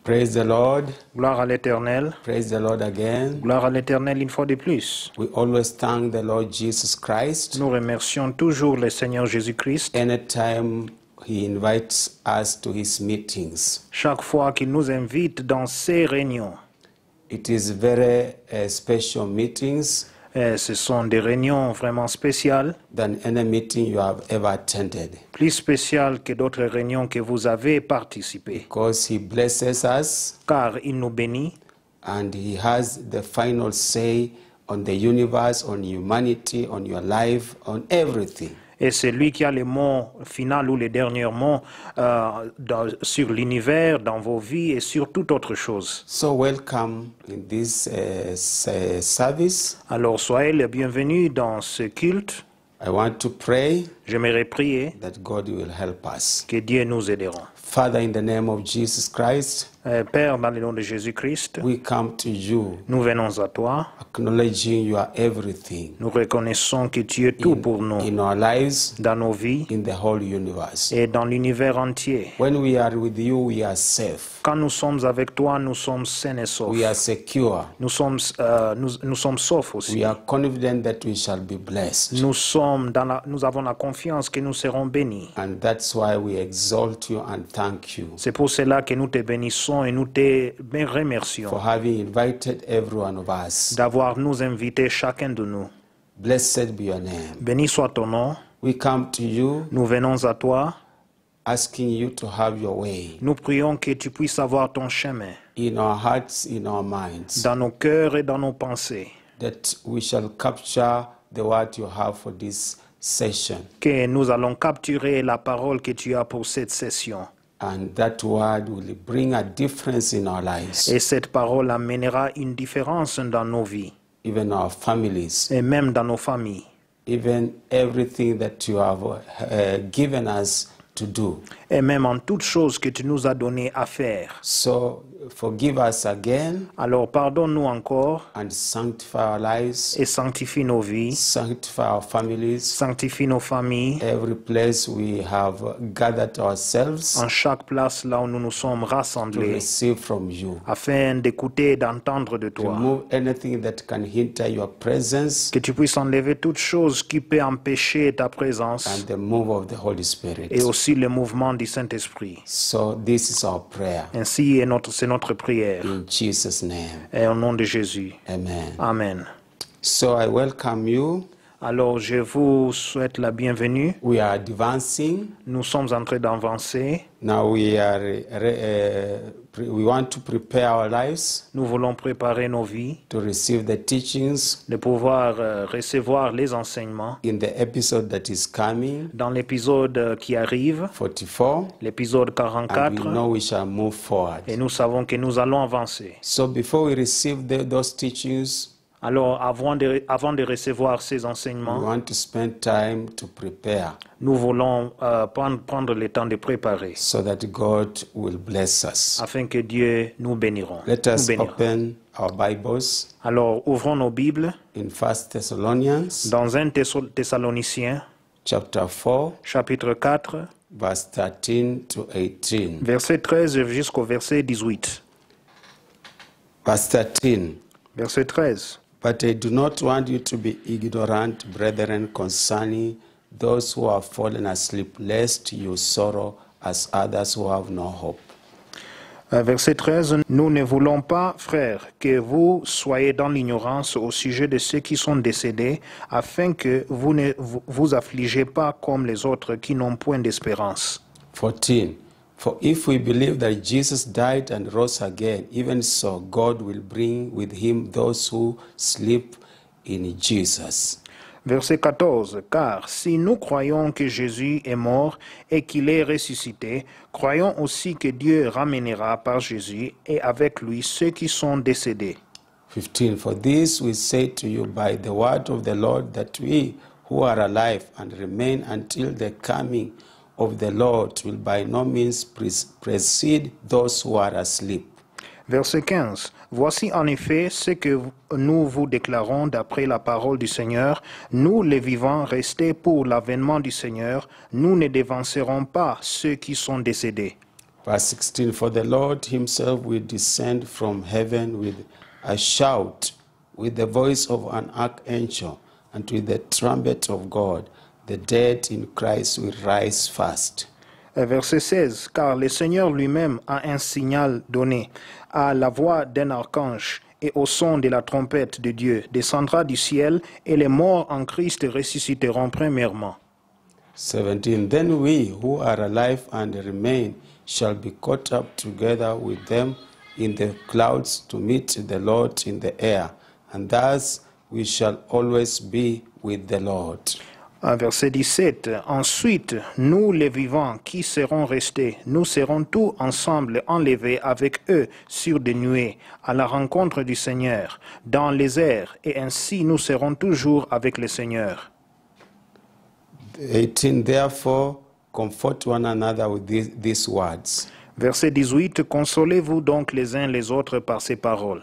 Praise the Lord. Gloire à l'Éternel. Praise the Lord again. Gloire à l'Éternel une fois de plus. We always thank the Lord Jesus Christ. Nous remercions toujours le Seigneur Jésus-Christ. Anytime He invites us to His meetings. Chaque fois qu'il nous invite dans ses réunions. It is very special meetings. Ce sont des réunions vraiment spéciales. Than any meeting you have ever attended. Plus spéciales que d'autres réunions que vous avez participé. Because He blesses us. Car il nous bénit. And He has the final say on the universe, on humanity, on your life, on everything. Et c'est lui qui a le mot final ou les derniers mots sur l'univers, dans vos vies et sur toute autre chose. So welcome in this service. Alors soyez les bienvenus dans ce culte. I want to pray. J'aimerais prier that God will help us. Que Dieu nous aidera. Father, in the name of Jesus Christ, Père, dans le nom de Jésus-Christ, we come to you, nous venons à toi, acknowledging you are everything. Nous reconnaissons que tu es tout pour nous, in our lives, dans nos vies, in the whole universe. Et dans l'univers entier. When we are with you, we are safe. Quand nous sommes avec toi, nous sommes sains et saufs. We are secure. Nous sommes saufs aussi. We are confident that we shall be blessed. Nous avons la confiance que nous serons bénis. And that's why we exalt you and thank you. C'est pour cela que nous te bénissons et nous te remercions. For having invited every one of us. D'avoir nous invité chacun de nous. Blessed be your name. Béni soit ton nom. We come to you. Nous venons à toi. Asking you to have your way. Nous prions que tu puisses avoir ton chemin. In our hearts, in our minds. Dans nos cœurs et dans nos pensées. That we shall capture the word you have for this session. Que nous allons capturer la parole que tu as pour cette session. And that word will bring a difference in our lives. Et cette parole amènera une différence dans nos vies. Even our families. Et même dans nos familles. Even everything that you have given us to do. Et même en toutes choses que tu nous as donné à faire. So forgive us again. Alors pardonne-nous encore. And sanctify our lives. Et sanctifie nos vies. Sanctify our families. Sanctifie nos familles. Every place we have gathered ourselves. En chaque place là où nous nous sommes rassemblés. To receive from you. Afin d'écouter et d'entendre de toi. Remove anything that can hinder your presence. Que tu puisses enlever toute chose qui peut empêcher ta présence. And the move of the Holy Spirit. Et aussi le mouvement du Saint-Esprit. So this is our prayer. Ainsi c'est notre prière. In Jesus' name. Et au nom de Jésus. Amen. Amen. So I welcome you. Alors je vous souhaite la bienvenue. We are advancing. Nous sommes en train d'avancer. Now we want to prepare our lives. Nous voulons préparer nos vies. To receive the teachings. De pouvoir recevoir les enseignements. In the episode that is coming. Dans l'épisode qui arrive. 44. L'épisode 44. And we know we shall move forward. Et nous savons que nous allons avancer. So before we receive those teachings. Alors, avant de recevoir ces enseignements, we want to spend time to prepare. Nous voulons prendre le temps de préparer. So that God will bless us. Afin que Dieu nous bénira. Let us open our Bibles. Alors, ouvrons nos Bibles. In 1 Thessalonians. Dans 1 Thessaloniciens. Chapter 4. Chapitre 4. Verse 13 to 18. Verset 13 jusqu'au verset 18. Verse 13. Verset 13. But I do not want you to be ignorant, brethren, concerning those who have fallen asleep, lest you sorrow as others who have no hope. Verset 13. Nous ne voulons pas, frères, que vous soyez dans l'ignorance au sujet de ceux qui sont décédés, afin que vous ne vous affligez pas comme les autres qui n'ont point d'espérance. 14. For if we believe that Jesus died and rose again, even so God will bring with him those who sleep in Jesus. Verset 14. Car si nous croyons que Jésus est mort et qu'il est ressuscité, croyons aussi que Dieu ramènera par Jésus et avec lui ceux qui sont décédés. 15. For this we say to you by the word of the Lord, that we who are alive and remain until the coming of the Lord will by no means precede those who are asleep. Verset 15. Voici en effet ce que nous vous déclarons d'après la parole du Seigneur. Nous, les vivants, restés pour l'avènement du Seigneur, nous ne devancerons pas ceux qui sont décédés. Verse 16, for the Lord himself will descend from heaven with a shout, with the voice of an archangel, and with the trumpet of God. The dead in Christ will rise first. Verset 16, car le Seigneur lui-même a un signal donné, à la voix d'un archange et au son de la trompette de Dieu, descendra du ciel, et les morts en Christ ressusciteront premièrement. 17, then we who are alive and remain shall be caught up together with them in the clouds to meet the Lord in the air, and thus we shall always be with the Lord. Verset 17. Ensuite, nous les vivants qui serons restés, nous serons tous ensemble enlevés avec eux sur des nuées à la rencontre du Seigneur dans les airs, et ainsi nous serons toujours avec le Seigneur. 18, therefore comfort one another with these words. Verset 18. Consolez-vous donc les uns les autres par ces paroles.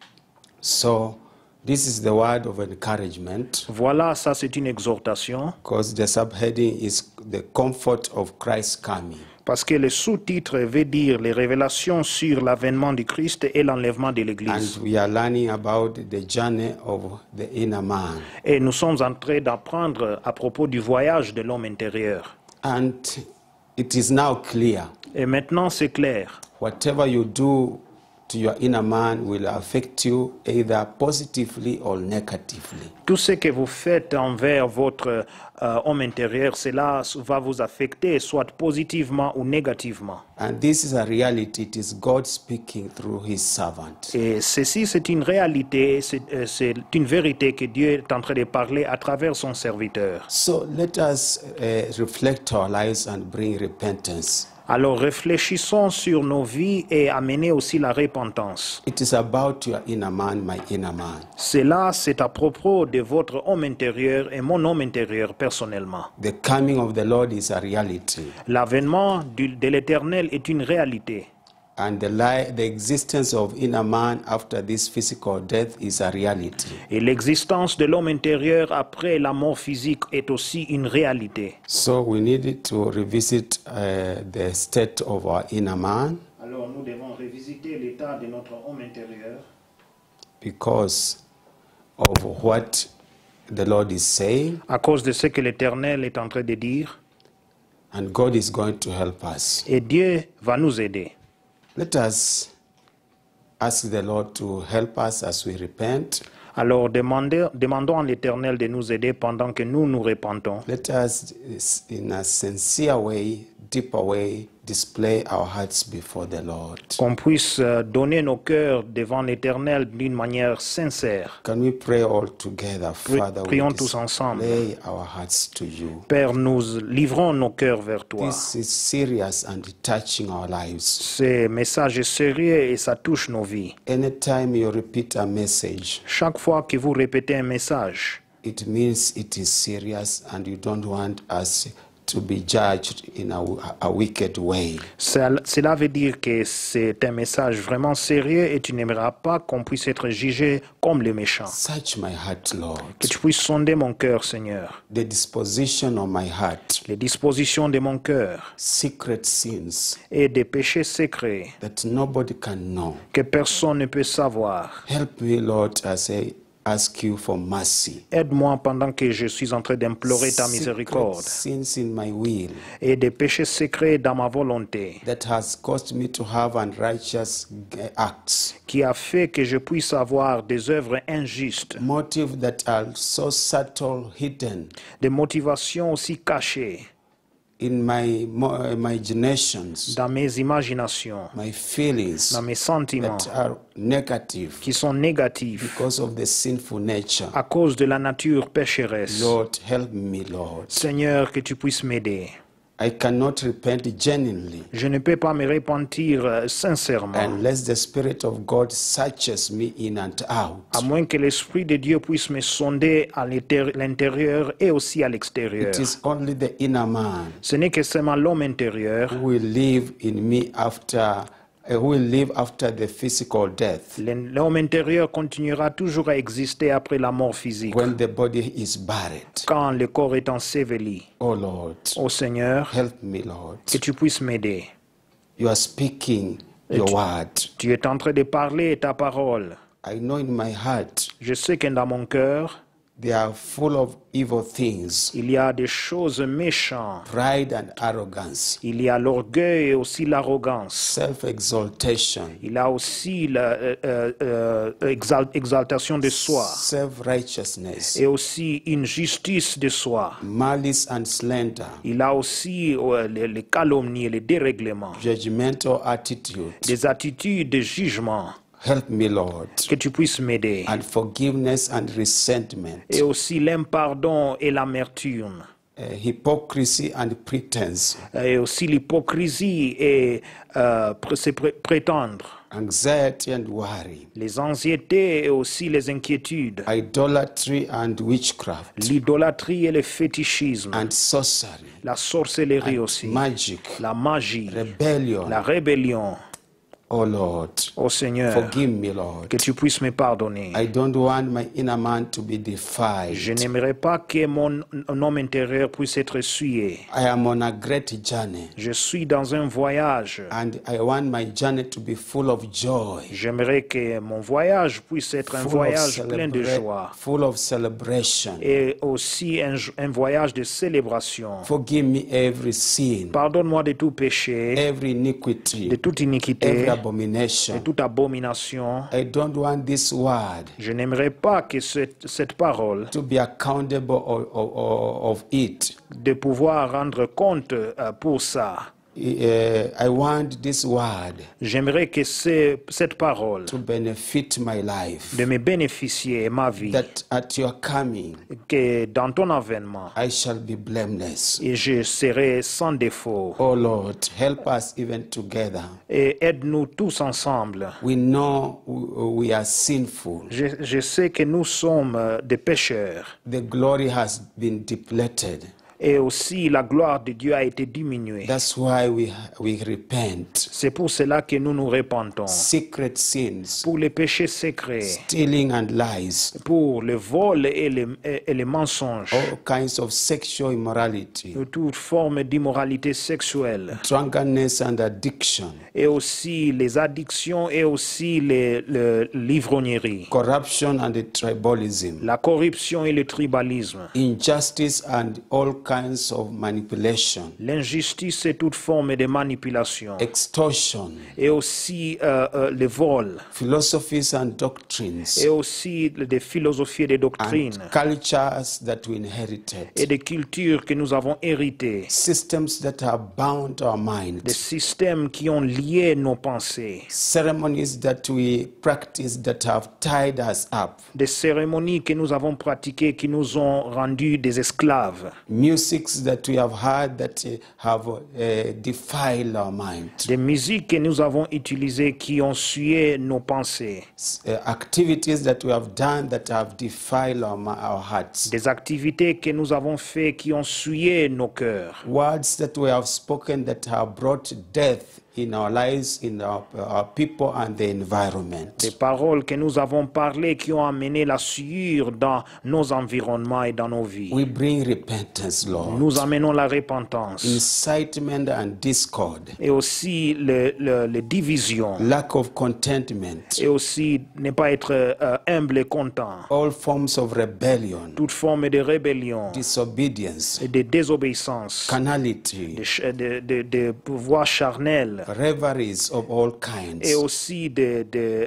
So this is the word of encouragement, Voilà, ça c'est une exhortation, because the subheading is the comfort of Christ's coming. parce que le sous-titre veut dire les révélations sur l'avènement du Christ et l'enlèvement de l'Église. And we are learning about the journey of the inner man. Et nous sommes en train d'apprendre à propos du voyage de l'homme intérieur. And it is now clear, Et maintenant c'est clair. whatever you do to your inner man will affect you either positively or negatively. Tout ce que vous faites envers votre homme intérieur, cela va vous affecter soit positivement ou négativement. And this is a reality. It is God speaking through his servant. Et ceci, c'est une réalité, c'est une vérité que Dieu est en train de parler à travers son serviteur. So let us reflect our lives and bring repentance. Alors réfléchissons sur nos vies et amenez aussi la repentance. It is about your inner man, my inner man. Cela, c'est à propos de votre homme intérieur et mon homme intérieur personnellement. The coming of the Lord is a reality. L'avènement de l'Éternel est une réalité. And the existence of inner man after this physical death is a reality. Et l'existence de l'homme intérieur après la mort physique est aussi une réalité. So we need to revisit the state of our inner man, Alors nous devons revisiter l'état de notre homme intérieur because of what the Lord is saying, à cause de ce que l'Éternel est en train de dire, and God is going to help us. et Dieu va nous aider. Let us ask the Lord to help us as we repent. Alors demandons à l'Éternel de nous aider pendant que nous nous repentons. Let us, in a sincere way, deeper way, display our hearts before the Lord. Qu'on puisse donner nos cœurs devant l'Éternel d'une manière sincère. Can we pray all together, Father? Prions We tous ensemble. display our hearts to you. Père, nous livrons nos cœurs vers toi. This is serious and touching our lives. Ce message est sérieux et ça touche nos vies. Anytime you repeat a message, Chaque fois que vous répétez un message, it means it is serious and you don't want us to be judged in a wicked way. cela veut dire que c'est un message vraiment sérieux et tu n'aimeras pas qu'on puisse être jugé comme les méchants. Search my heart, Lord. Que tu puisses sonder mon cœur, Seigneur. The disposition of my heart, Les dispositions de mon cœur secret sins et des péchés secrets that nobody can know. que personne ne peut savoir. Help me, Lord, as I ask you for mercy. Aide-moi pendant que je suis en train d'implorer ta Secret miséricorde sins in my will et des péchés secrets dans ma volonté that has caused me to have unrighteous acts, qui a fait que je puisse avoir des œuvres injustes, motives that are so subtle, hidden des motivations aussi cachées in my imaginations, dans mes imaginations, my feelings dans mes sentiments that are negative qui sont négatifs because of the sinful nature. à cause de la nature pécheresse. Lord, help me, Lord. Seigneur, que tu puisses m'aider. I cannot repent genuinely Je ne peux pas me repentir sincèrement, unless the Spirit of God searches me in and out. à moins que l'Esprit de Dieu puisse me sonder à l'intérieur et aussi à l'extérieur. It is only the inner man Ce n'est que seulement l'homme intérieur, who will live in me after who will live after the physical death, l'homme intérieur continuera toujours à exister après la mort physique, when the body is buried. quand le corps est enseveli. Oh Lord, Ô Seigneur, help me, Lord. que tu puisses m'aider. You are speaking your word. Tu es en train de parler ta parole. I know in my heart Je sais que dans mon cœur, they are full of evil things, il y a des choses méchantes. pride and arrogance, Il y a l'orgueil et aussi l'arrogance. self-exaltation, Il y a aussi l'exaltation de soi. self-righteousness, Et aussi une justice de soi. malice and slander, Il y a aussi les calomnies et les dérèglements. judgmental attitude. Des attitudes de jugement. Help me, Lord. Que tu puisses m'aider. Unforgiveness and resentment, Et aussi l'impardon et l'amertume. hypocrisy and pretense, Et aussi l'hypocrisie et prétendre. anxiety and worry, Les anxiétés et aussi les inquiétudes. idolatry and witchcraft, L'idolâtrie et le fétichisme. and sorcery, La sorcellerie aussi. magic, La magie. rebellion. La rébellion. Oh Lord, Ô Seigneur, forgive me, Lord. que tu puisses me pardonner. I don't want my inner man to be defiled. Je n'aimerais pas que mon homme intérieur puisse être souillé. I am on a great journey, Je suis dans un voyage. and I want my journey to be full of joy, J'aimerais que mon voyage puisse être un voyage plein de joie. full of celebration. Et aussi un voyage de célébration. Forgive me every sin, Pardonne-moi de tout péché, every iniquity, de toute iniquité, every de abomination. toute abomination. I don't want this word Je n'aimerais pas que cette parole, to be accountable of it. de pouvoir rendre compte pour ça. I want this word J'aimerais que cette parole to benefit my life, de me bénéficier ma vie, that at your coming que dans ton avènement, I shall be blameless. et je serai sans défaut. Oh Lord, help us even together. Et aide-nous tous ensemble. We know we are sinful. Je sais que nous sommes des pécheurs. The glory has been depleted. Et aussi la gloire de Dieu a été diminuée. That's why we repent. C'est pour cela que nous nous repentons. Secret sins, Pour les péchés secrets, stealing and lies, pour le vol et les mensonges, all kinds of sexual immorality, de toute forme d'immoralité sexuelle, drunkenness and addiction, et aussi les addictions et aussi l'ivrognerie, corruption and tribalism, la corruption et le tribalisme, injustice and all kinds of manipulation, l'injustice et toute forme de manipulation, extortion, et aussi le vol, philosophies and doctrines, et aussi des philosophies et des doctrines, and cultures that we inherited, et des cultures que nous avons héritées, systems that have bound our des mind, systèmes qui ont lié nos pensées, ceremonies that we practice that have tied us up, des cérémonies que nous avons pratiquées qui nous ont rendus des esclaves, musics that we have heard that have defiled our mind, des musiques que nous avons utilisées qui ont souillé nos pensées, activities that we have done that have defiled our hearts, des activités que nous avons faites qui ont souillé nos cœurs, words that we have spoken that have brought death in our lives, in our people and the environment. des paroles que nous avons parlées qui ont amené la souillure dans nos environnements et dans nos vies. We bring repentance, Lord. Nous amenons la repentance Incitement and discord, et aussi les divisions lack of contentment, et aussi ne pas être humble et content, all forms of rebellion, toute forme de rébellion disobedience, et de désobéissance, carnality, de pouvoir charnel reveries of all et kinds, aussi de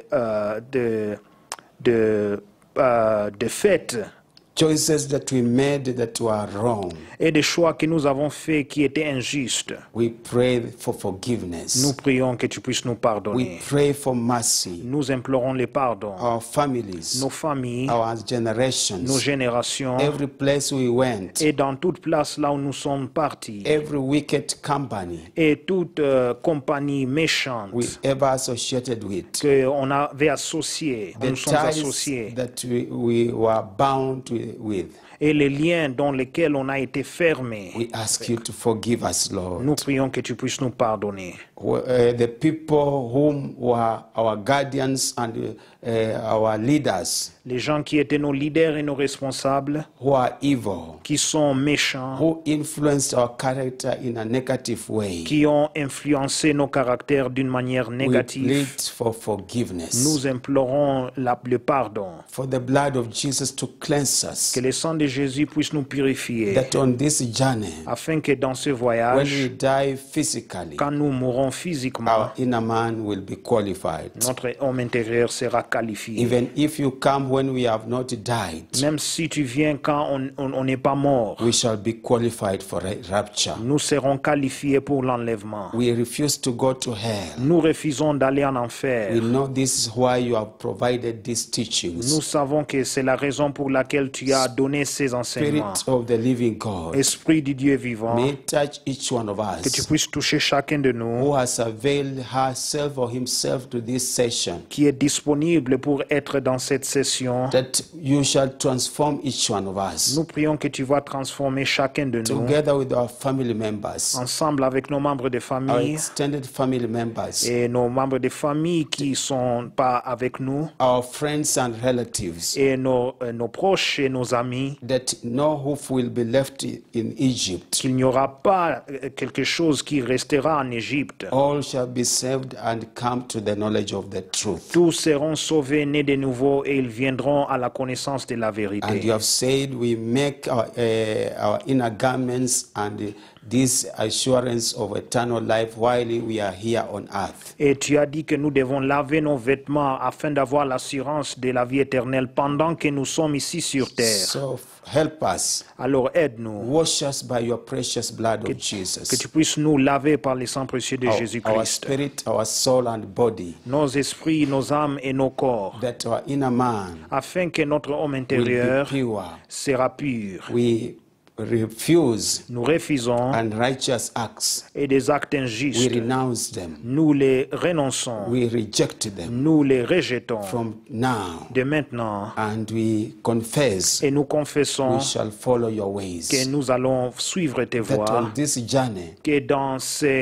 fêtes choices that we made that were wrong. et des choix que nous avons faits qui étaient injustes. We pray for Nous forgiveness. prions que tu puisses nous We pardonner. pray for mercy. Nous implorons le pardon. Our families, Nos familles, our nos generations, générations, every place we went, et dans toute place là où nous sommes partis, every wicked company et toute compagnie méchante we ever associated with, qu'on avait associée, the nous sommes ties associés, that we were bound with, et les liens dans lesquels on a été fermé. We ask you to forgive us, Lord. Nous prions que tu puisses nous pardonner. The people whom were our guardians and our leaders, Les gens qui étaient nos leaders et nos responsables, who are evil, qui sont méchants, who influenced our character in a negative way, qui ont influencé nos caractères d'une manière we négative, plead for forgiveness. nous implorons le pardon. For the blood of Jesus to cleanse us, Que le sang de Jésus puisse nous purifier, that on this journey, afin que dans ce when we voyage, die physically, quand nous mourrons physiquement, our inner man will be qualified. notre homme intérieur sera qualifié. Even if you come when we have not died, Même si tu viens quand on n'est pas mort, we shall be qualified for a rapture. nous serons qualifiés pour l'enlèvement. We refuse to go to hell. Nous refusons d'aller en We enfer. know this is why you have provided these teachings. Nous savons que c'est la raison pour laquelle tu as donné ces enseignements. Spirit of the living God, Esprit du Dieu vivant, may touch each one of que tu us puisses toucher chacun de nous who has availed herself or himself to this session, qui est disponible pour être dans cette session. that you shall transform each one of us, Nous prions que tu vas transformer chacun de nous, together with our family members, ensemble avec nos membres de our famille extended family members, et nos membres de famille qui ne sont pas avec nous, our friends and relatives, et nos proches et nos amis, that no hoof will be left in Egypt. qu'il n'y aura pas quelque chose qui restera en Égypte. All shall be saved and come to the knowledge of the truth. Tous seront sauvés, nés de nouveau, et ils viendront à la connaissance de la And you vérité. have said we make our inner garments and this assurance of eternal life while we are here on earth. Et tu as dit que nous devons laver nos vêtements afin d'avoir l'assurance de la vie éternelle pendant que nous sommes ici sur terre. So help us. Alors aide-nous, Wash us by your precious blood of que Jesus. tu puisses nous laver par le sang précieux de Our Jésus-Christ. spirit, our soul and body, Nos esprits, nos âmes et nos corps, that our inner man afin que notre homme will intérieur be pure. sera pur. We refuse Nous refusons unrighteous acts. et des actes We injustes. renounce them. Nous les renonçons. We reject them Nous les rejetons from now. de maintenant. And we confess Et nous confessons we shall follow your ways. que nous allons suivre tes That on voies. this journey Que dans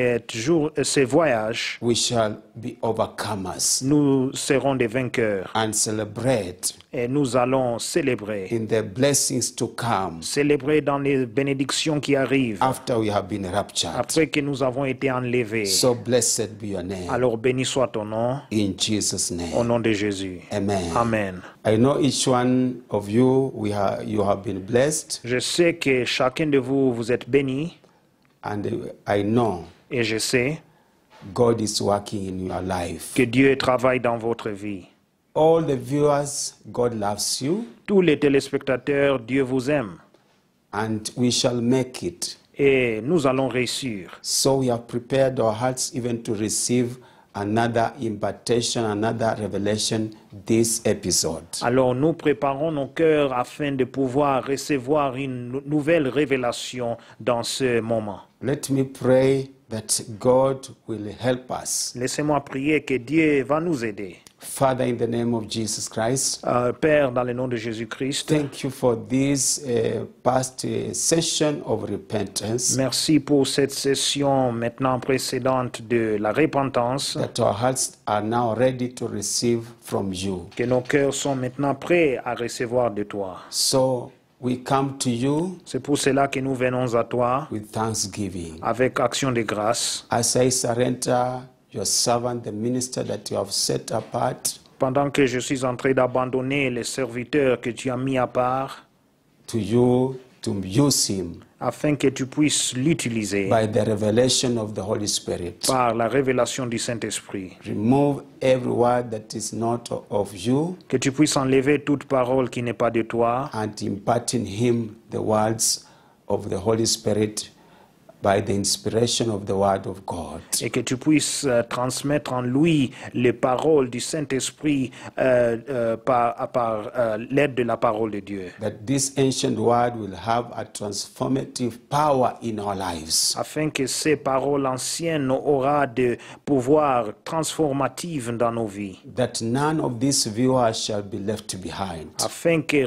ces voyages, we shall be overcomers nous serons des vainqueurs. and celebrate Et nous allons célébrer. in the blessings to come Célébrer dans les bénédictions qui arrivent. after we have been raptured. Après que nous avons été enlevés. So blessed be your name. Alors béni soit ton nom, In Jesus' au name. nom de Jésus. Amen. Amen. I know each one of you, you have been blessed, Je sais que chacun de vous, vous êtes béni. and I know Et je sais God is working in your life. que Dieu travaille dans votre vie. All the viewers, God loves you, Tous les téléspectateurs, Dieu vous aime. and we shall make it. Et nous allons réussir. So we have prepared our hearts even to receive another impartation, another revelation this episode. Alors nous préparons nos cœurs afin de pouvoir recevoir une nouvelle révélation dans ce moment. Let me pray that God will help us. Laissez-moi prier que Dieu va nous aider. Father, in the name of Jesus Christ, Père, dans le nom de Jésus-Christ, thank you for this past session of repentance, merci pour cette session maintenant précédente de la repentance, that our hearts are now ready to receive from you. que nos cœurs sont maintenant prêts à recevoir de toi. So we come to you C'est pour cela que nous venons à toi with thanksgiving. avec action de grâce. As I surrender your servant, the minister that you have set apart, Pendant que je suis en train d'abandonner les serviteurs que tu as mis à part, to you to use him afin que tu puisses l'utiliser by the revelation of the Holy Spirit. par la révélation du Saint-Esprit. Remove every word that is not of you Que tu puisses enlever toute parole qui n'est pas de toi and impart in him the words of the Holy Spirit by the inspiration of the Word of God. Et que tu puisses transmettre en lui les paroles du Saint-Esprit par l'aide de la parole de Dieu. That this ancient Word will have a transformative power in our lives. Afin que ces paroles anciennes aura de pouvoir transformatif dans nos vies. That none of these viewers shall be left behind. Afin que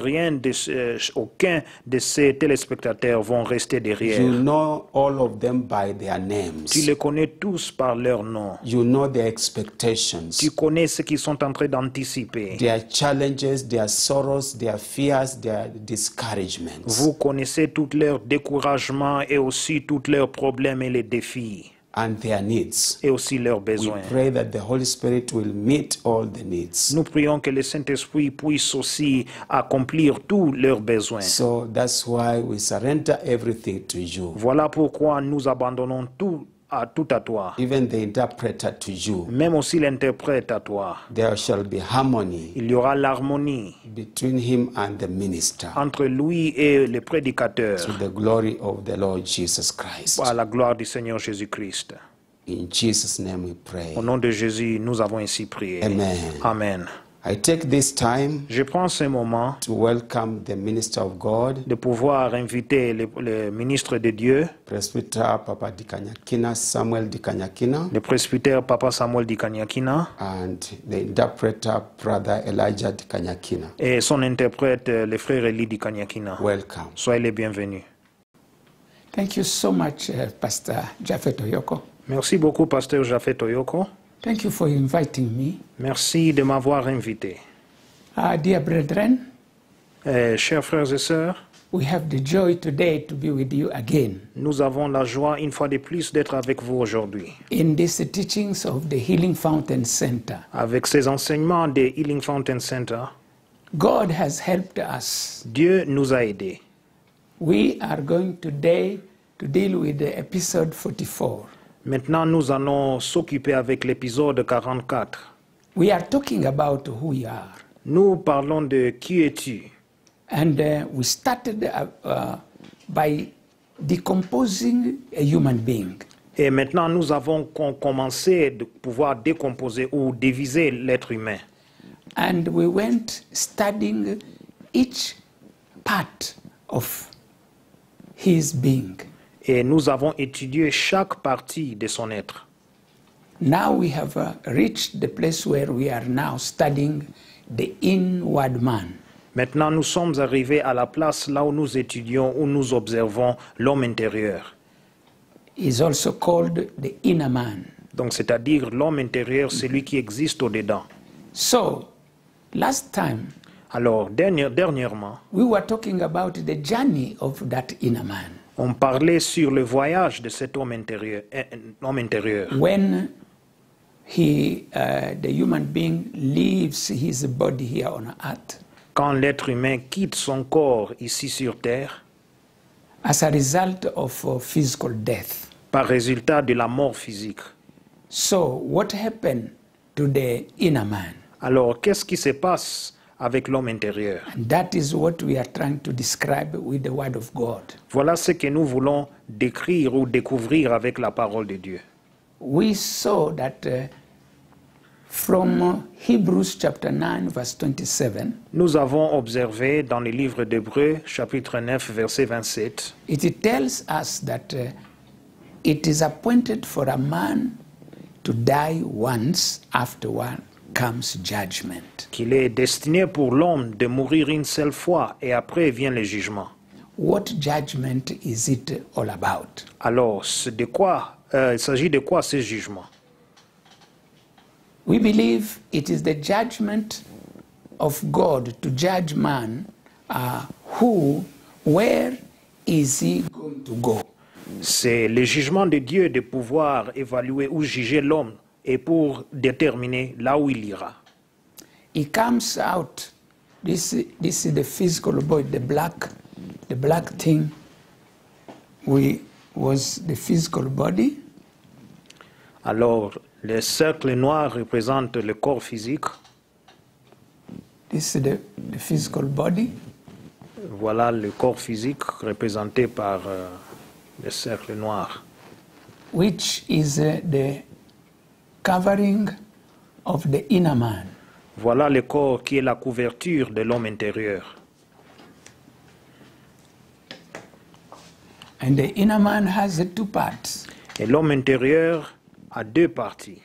aucun de ces téléspectateurs vont rester derrière. You know all of them by their names. Tu les connais tous par leur nom. You know their expectations. Tu connais ce qu'ils sont en train d'anticiper. Their challenges, their sorrows, their fears, their discouragements. Vous connaissez tous leurs découragements et aussi tous leurs problèmes et les défis. And their needs. Et aussi leurs besoins. We pray that the Holy Spirit will meet all the needs. Nous prions que le Saint-Esprit puisse aussi accomplir tous leurs besoins. So that's why we surrender everything to you. Voilà pourquoi nous abandonnons tout à toi. Even the interpreter to you. Même aussi l'interprète à toi. There shall be harmony. Il y aura l'harmonie between him and the minister. Entre lui et le prédicateur. To the glory of the Lord Jesus Christ. À la gloire du Seigneur Jésus-Christ. In Jesus' name we pray. Au nom de Jésus, nous avons ainsi prié. Amen. Amen. I take this time Je prends ce moment to welcome the minister of God, de pouvoir inviter le ministre de Dieu, Presbyter Papa Dikanyakina, Samuel Dikanyakina, le presbytère Papa Samuel Dikanyakina, and the interpreter Brother Elijah Dikanyakina. Et son interprète, le frère Eli Dikanyakina. Welcome. Soyez les bienvenus. Thank you so much, Pastor Japhet Oyoko. Merci beaucoup, Pasteur Japhet Oyoko. Thank you for inviting me. Merci de m'avoir invité. Dear brethren, chers frères et sœurs, we have the joy today to be with you again. Nous avons la joie une fois de plus d'être avec vous aujourd'hui. In these teachings of the Healing Fountain Center. Avec ces enseignements de Healing Fountain Center, God has helped us. Dieu nous a aidés. We are going today to deal with the episode 44. Maintenant, nous allons s'occuper avec l'épisode 44. We are talking about who we are. Nous parlons de qui es-tu. And we started by decomposing a human being. Et maintenant, nous avons commencé de pouvoir décomposer ou diviser l'être humain. And we went studying each part of his being. Et nous avons étudié chaque partie de son être. Now we have reached the place where we are now studying the inward man. Maintenant, nous sommes arrivés à la place là où nous étudions, où nous observons l'homme intérieur. Is also called the inner man. Donc, c'est-à-dire l'homme intérieur, celui qui existe au-dedans. So, last time, alors dernièrement, we were talking about the journey of that inner man. On parlait sur le voyage de cet homme intérieur. When the human being leaves his body here on earth. Quand l'être humain quitte son corps ici sur terre. As a result of physical death. Par résultat de la mort physique. So, what happened to the inner man? Alors, qu'est-ce qui se passe avec l'homme intérieur? And that is what we are trying to describe with the word of God. Voilà ce que nous voulons décrire ou découvrir avec la parole de Dieu. We saw that from Hebrews chapter 9 verse 27. Nous avons observé dans le livre d'Hébreux chapitre 9 verset 27. It tells us that it is appointed for a man to die once, afterward comes judgment. Qu'il est destiné pour l'homme de mourir une seule fois et après vient le jugement. What judgment is it all about? Alors, de quoi, il s'agit de quoi ce jugement? We believe it is the judgment of God to judge man where is he going to go? C'est le jugement de Dieu de pouvoir évaluer ou juger l'homme et pour déterminer là où il ira. He comes out. This is the physical body, the black thing. Was the physical body. Alors, le cercle noir représente le corps physique. This is the physical body. Voilà le corps physique représenté par le cercle noir, which is the covering of the inner man. voilà le corps qui est la couverture de l'homme intérieur. And the inner man has two parts. Et l'homme intérieur a deux parties.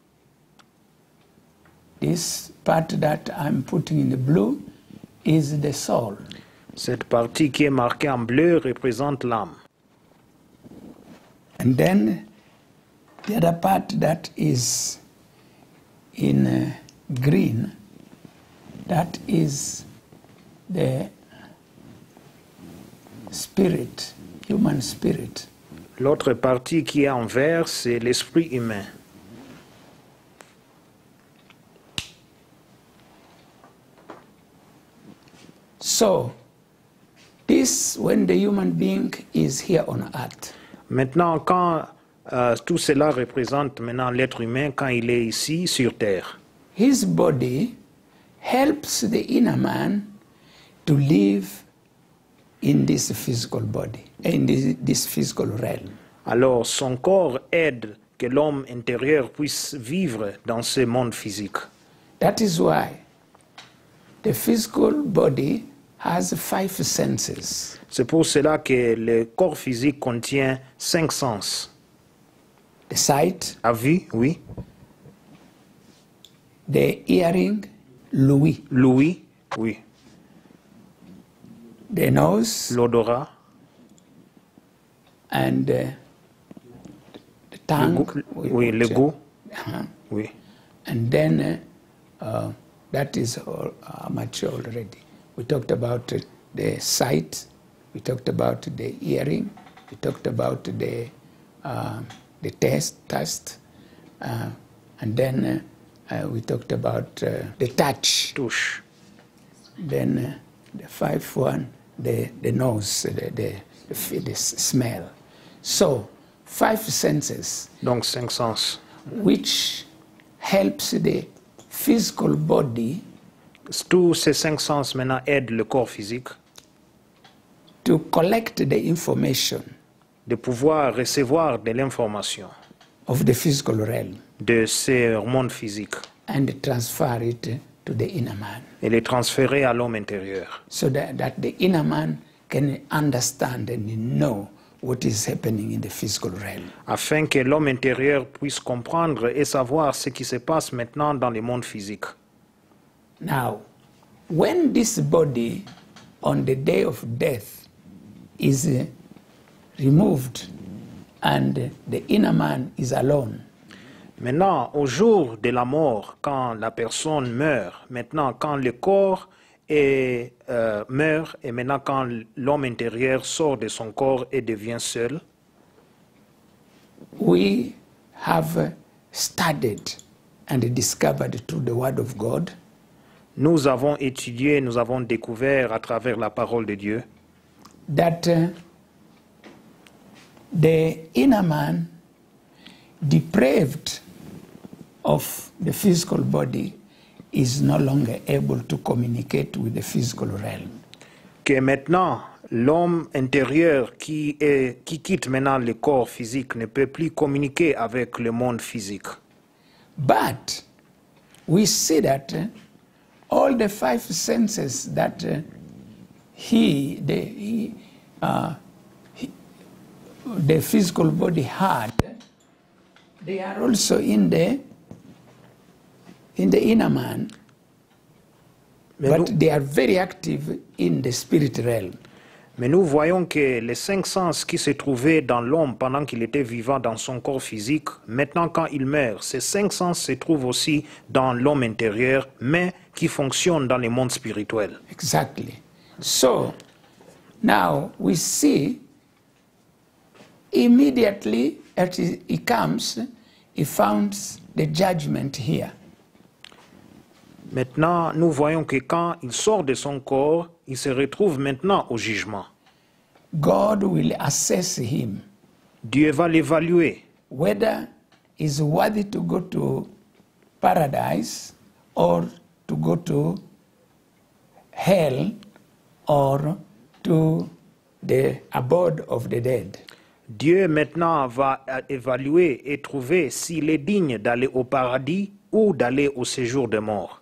This part that I'm putting in the blue is the soul. Cette partie qui est marquée en bleu représente l'âme. And then the other part that is in green, that is the spirit, human spirit. L'autre partie qui est en vert, c'est l'esprit humain. So, this when the human being is here on earth. Maintenant, quand tout cela représente maintenant l'être humain quand il est ici sur terre, His body helps the inner man to live in this physical body, in this physical realm. alors son corps aide que l'homme intérieur puisse vivre dans ce monde physique. That is why the physical body has 5 senses. C'est pour cela que le corps physique contient 5 sens. The sight, À vue, oui. the hearing, l'ouïe, L'ouïe, oui. the nose, L'odorat, and the tongue. oui, le goût, Uh-huh. oui. And then that is mature already. We talked about the sight, we talked about the hearing, we talked about the taste, and then we talked about the touch. Touche. Then the 5th one, the nose, the smell. So 5 senses, Donc 5 sens. which helps the physical body Tous ces 5 sens maintenant aident le corps physique to collect the information de pouvoir recevoir de l'information of the physical realm de ce monde physique and transfer it to the inner man, et les transférer à l'homme intérieur, so that the inner man can understand and know what is happening in the physical realm. afin que l'homme intérieur puisse comprendre et savoir ce qui se passe maintenant dans le monde physique. Now, when this body on the day of death is removed and the inner man is alone, Maintenant, au jour de la mort, quand la personne meurt, maintenant quand le corps meurt et maintenant quand l'homme intérieur sort de son corps et devient seul, we have studied and discovered through the Word of God nous avons étudié, nous avons découvert à travers la parole de Dieu that the inner man, depraved of the physical body, is no longer able to communicate with the physical realm. que maintenant l'homme intérieur qui quitte maintenant le corps physique ne peut plus communiquer avec le monde physique. But we see that all the 5 senses that the physical body had, they are also in the inner man, Mais but nous- they are very active in the spirit realm. Mais nous voyons que les 5 sens qui se trouvaient dans l'homme pendant qu'il était vivant dans son corps physique, maintenant quand il meurt, ces 5 sens se trouvent aussi dans l'homme intérieur, mais qui fonctionnent dans le monde spirituel. Exactly. So now we see immediately as he comes, he finds the judgment here. Maintenant, nous voyons que quand il sort de son corps, il se retrouve maintenant au jugement. God will assess him Dieu va l'évaluer, whether he's worthy to go to paradise or to go to hell or to the abode of the dead. Dieu maintenant va évaluer et trouver s'il est digne d'aller au paradis ou d'aller au séjour des morts.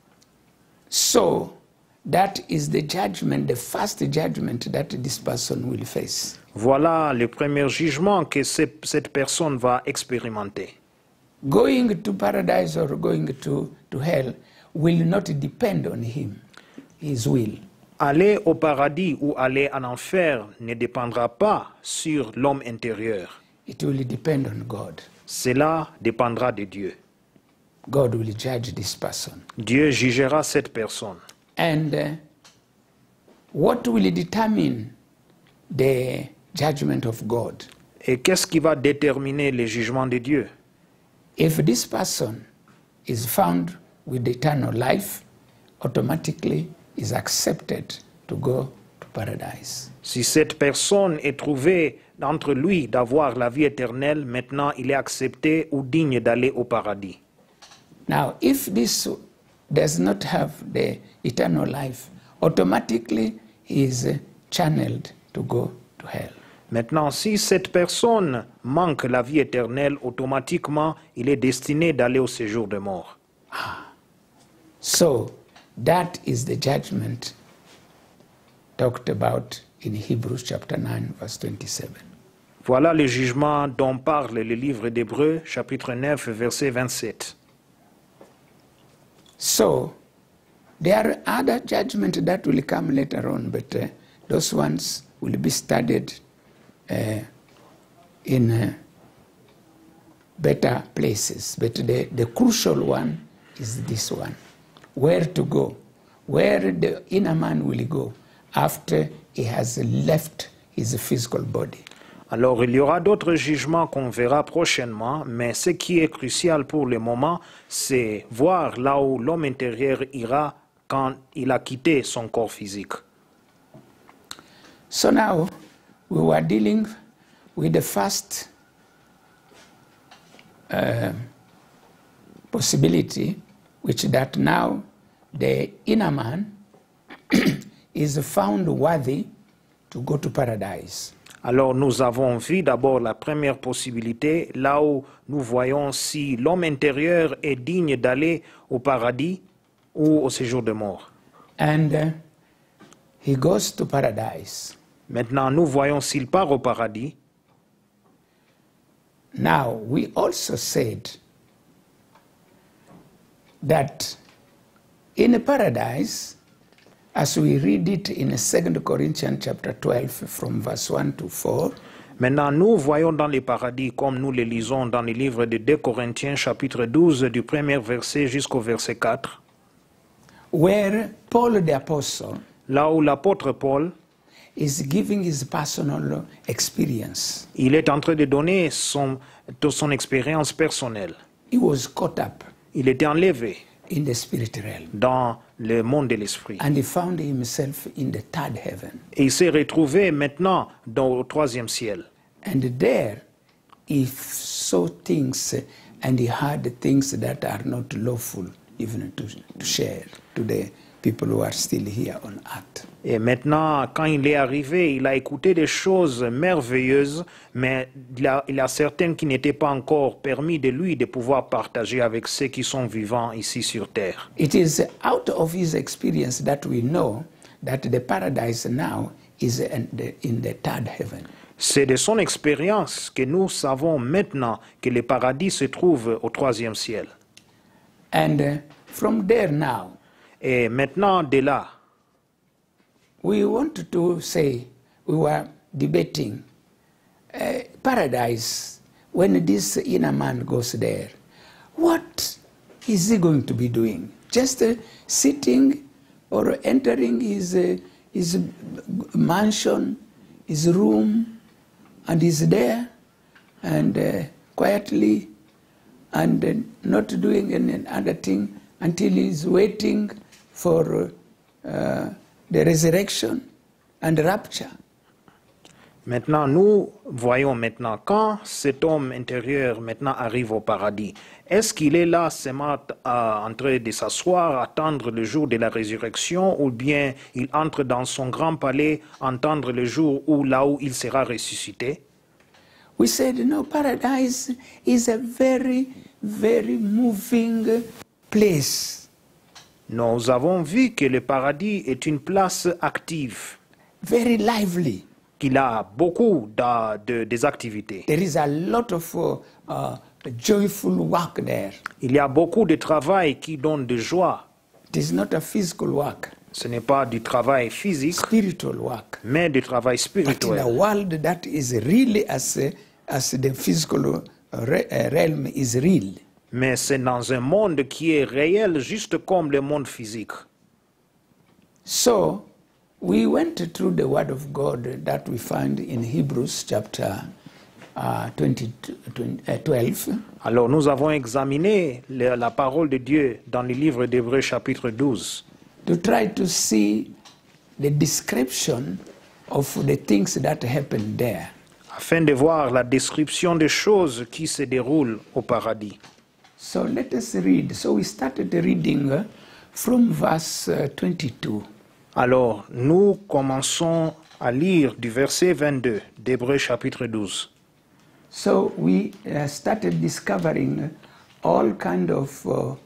So that is the judgment, the first judgment that this person will face. Voilà le premier jugement que cette personne va expérimenter. Going to paradise or going to hell will not depend on him, his will. Aller au paradis ou aller en enfer ne dépendra pas sur l'homme intérieur. It will depend on God. Cela dépendra de Dieu. God will judge this person. Dieu jugera cette personne. And what will determine the judgment of God? Et qu'est-ce qui va déterminer le jugement de Dieu? If this person is found with eternal life, automatically is accepted to go to paradise. Si cette personne est trouvée entre lui d'avoir la vie éternelle, maintenant il est accepté ou digne d'aller au paradis. Now, if this does not have the eternal life, automatically he is channeled to go to hell. Maintenant, si cette personne manque la vie éternelle, automatiquement il est destiné d'aller au séjour des morts. So, that is the judgment talked about in Hebrews chapter 9, verse 27. Voilà le jugement dont parle le livre d'Hébreux, chapitre 9, verset 27. So, there are other judgments that will come later on, but those ones will be studied in better places. But the crucial one is this one. Where to go? Where the inner man will go after he has left his physical body. Alors, il y aura d'autres jugements qu'on verra prochainement, mais ce qui est crucial pour le moment, c'est voir là où l'homme intérieur ira quand il a quitté son corps physique. So now, we were dealing with the first possibility, which that now the inner man is found worthy to go to paradise. Alors nous avons vu d'abord la première possibilité, là où nous voyons si l'homme intérieur est digne d'aller au paradis ou au séjour de mort. And he goes to paradise. Maintenant, nous voyons s'il part au paradis. Now, we also said that in paradise, as we read it in 2 Corinthians chapter 12 from verse 1 to 4, Maintenant, nous voyons dans le paradis, comme nous le lisons dans le livre de 2 Corinthiens, chapitre 12, du premier verset jusqu'au verset 4, where Paul the apostle là où l'apôtre Paul, is giving his personal experience. il est en train de donner de son expérience personnelle. He was caught up Il était enlevé in the spirit realm, dans le monde de l'esprit. and he found himself in the third heaven. Et il s'est retrouvé maintenant au troisième ciel. And there he saw things and he heard things that are not lawful even to share to the people who are still here on earth. Et maintenant, quand il est arrivé, il a écouté des choses merveilleuses, mais il y a certaines qui n'étaient pas encore permis de lui de pouvoir partager avec ceux qui sont vivants ici sur terre. It is out of his experience that we know that the paradise now is in the third heaven. C'est de son expérience que nous savons maintenant que le paradis se trouve au troisième ciel. And from there now, Et maintenant, de là, we want to say, we were debating paradise, when this inner man goes there, what is he going to be doing? Just sitting or entering his mansion, his room, and he's there and quietly and not doing any other thing until he's waiting for the resurrection and rapture. maintenant, nous voyons maintenant quand cet homme intérieur maintenant arrive au paradis. Est-ce qu'il est là seulement en train de s'asseoir, attendre le jour de la résurrection, ou bien il entre dans son grand palais, attendre le jour où là où il sera ressuscité? We said, no, paradise is a very, very moving place. Nous avons vu que le paradis est une place active, Very lively. qu'il a beaucoup des activités. There is a lot of joyful work there. Il y a beaucoup de travail qui donne de joie. It is not a physical work, Ce n'est pas du travail physique, spiritual work. mais du travail But in a spirituel. world that is really as the physical realm is real. Mais c'est dans un monde qui est réel, juste comme le monde physique. So we went through the word of God that we find in Hebrews chapter 12. Alors nous avons examiné la parole de Dieu dans le livre d'Hébreux chapitre 12 To try to see the description of the things that happened there. afin de voir la description des choses qui se déroulent au paradis. So let us read. So we started reading from verse 22. Alors nous commençons à lire du verset 22 d'Hébreux chapitre 12. So we started discovering all kind of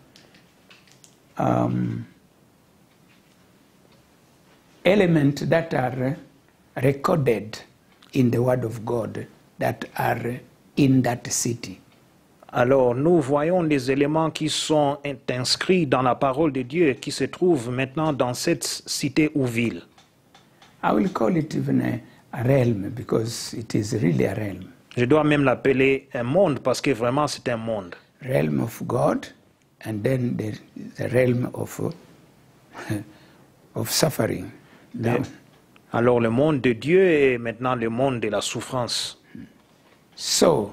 elements that are recorded in the Word of God that are in that city. Alors nous voyons les éléments qui sont inscrits dans la parole de Dieu qui se trouvent maintenant dans cette cité ou ville. I will call it even a realm because it is really a realm. Je dois même l'appeler un monde parce que vraiment c'est un monde. Realm of God, and then the realm of suffering. Mais- alors le monde de Dieu est maintenant le monde de la souffrance. So,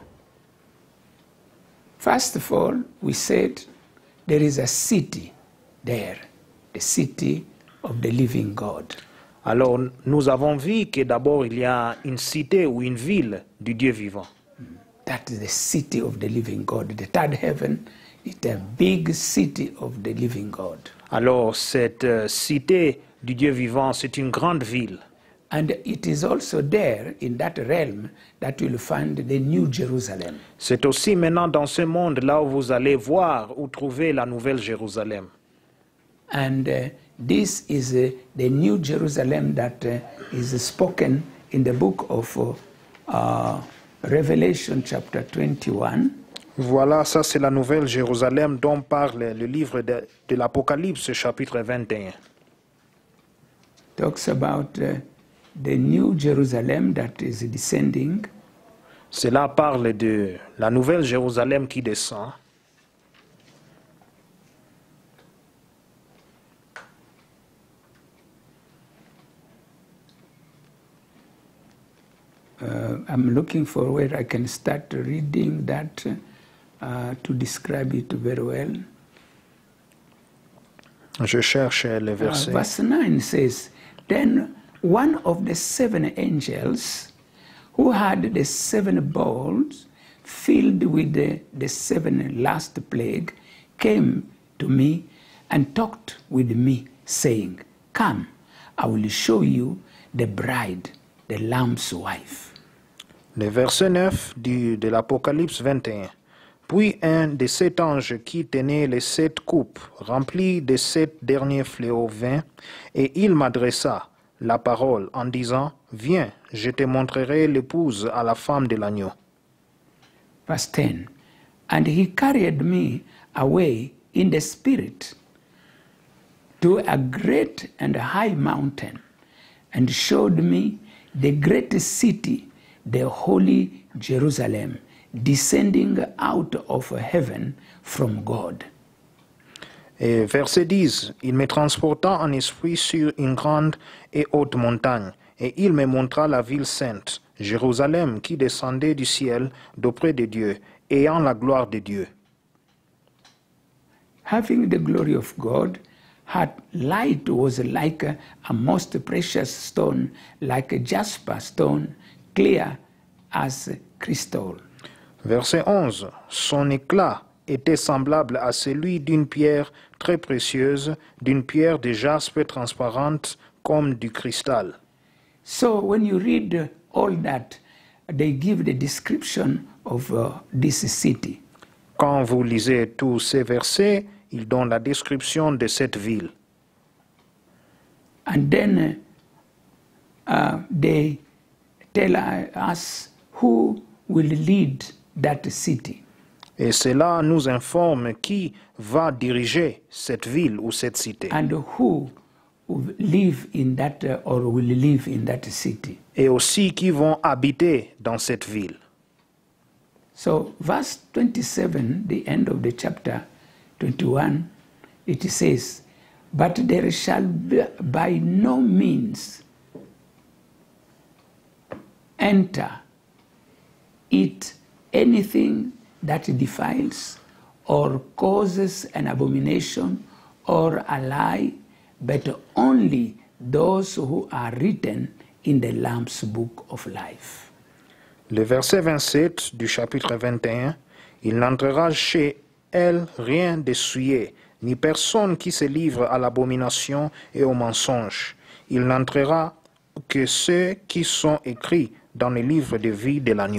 first of all, we said there is a city there, the city of the living God. Alors nous avons vu que d'abord il y a une cité ou une ville du Dieu vivant. That is the city of the living God. The third heaven is a big city of the living God. Alors cette cité du Dieu vivant, c'est une grande ville. And it is also there in that realm that you will find the New Jerusalem. C'est aussi maintenant dans ce monde là où vous allez voir ou trouver la nouvelle Jérusalem. And this is the New Jerusalem that is spoken in the book of Revelation chapter 21. Voilà, ça c'est la nouvelle Jérusalem dont parle le livre de l'Apocalypse chapitre 21. Talks about the New Jerusalem that is descending. Cela parle de la nouvelle Jérusalem qui descend. I'm looking for where I can start reading that to describe it very well. Je cherche le verset. Verse 9 says, Then one of the seven angels who had the seven bowls filled with the seven last plague came to me and talked with me, saying, Come, I will show you the bride, the Lamb's wife. Le verset 9 de l'Apocalypse 21. Puis un de sept anges qui tenait les sept coupes remplies des sept derniers fléaux vint, et il m'adressa la parole en disant, Viens, je te montrerai l'épouse à la femme de l'agneau. Verse 10, And he carried me away in the spirit to a great and high mountain, and showed me the great city, the holy Jerusalem, descending out of heaven from God. Et verset 10, il me transporta en esprit sur une grande et haute montagne, et il me montra la ville sainte, Jérusalem, qui descendait du ciel d'auprès de Dieu, ayant la gloire de Dieu. Having the glory of God, her light was like a most precious stone, like a jasper stone, clear as crystal. Verset 11, son éclat était semblable à celui d'une pierre très précieuse, d'une pierre de jaspe transparente comme du cristal. So when you read all that, they give the description of this city. Quand vous lisez tous ces versets, ils donnent la description de cette ville. And then they tell us who will lead that city. Et cela nous informe qui va diriger cette ville ou cette cité. And who will live in that or will live in that city. Et aussi qui vont habiter dans cette ville. So verse 27, the end of the chapter 21, it says, "But there shall be by no means enter it anything that defiles or causes an abomination or a lie, but only those who are written in the Lamb's book of life." Le verset 27 du chapitre 21, « Il n'entrera chez elle rien de souillé, ni personne qui se livre à l'abomination et au mensonge. Il n'entrera que ceux qui sont écrits dans le livre de vie de l'agneau. »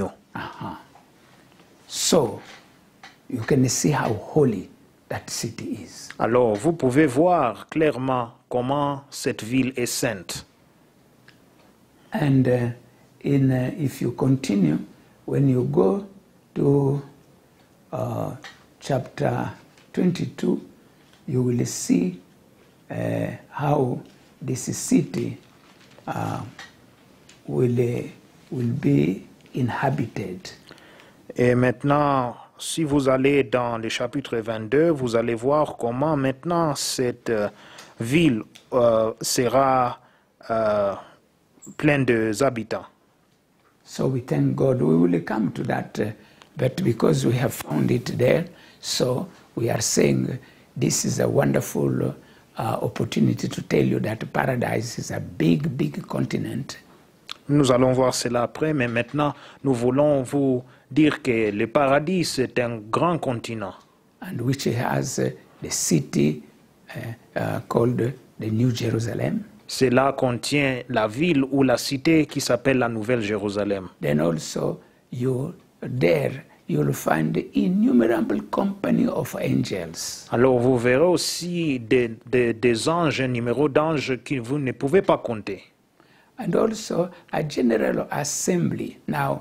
So, you can see how holy that city is. Alors, vous pouvez voir clairement comment cette ville est sainte. And if you continue, when you go to chapter 22, you will see how this city will be inhabited. Et maintenant, si vous allez dans le chapitre 22, vous allez voir comment maintenant cette ville sera pleine d'habitants. So we thank God. We will come to that, but because we have found it there, so we are saying this is a wonderful opportunity to tell you that paradise is a big, big continent. Nous allons voir cela après, mais maintenant, nous voulons vous dire que le paradis, c'est un grand continent. And which has the city called the New Jerusalem. Cela contient la ville ou la cité qui s'appelle la Nouvelle Jérusalem. Then also, you'll find the innumerable company of angels. Alors vous verrez aussi des anges, un numéro d'anges que vous ne pouvez pas compter. And also a general assembly. Now,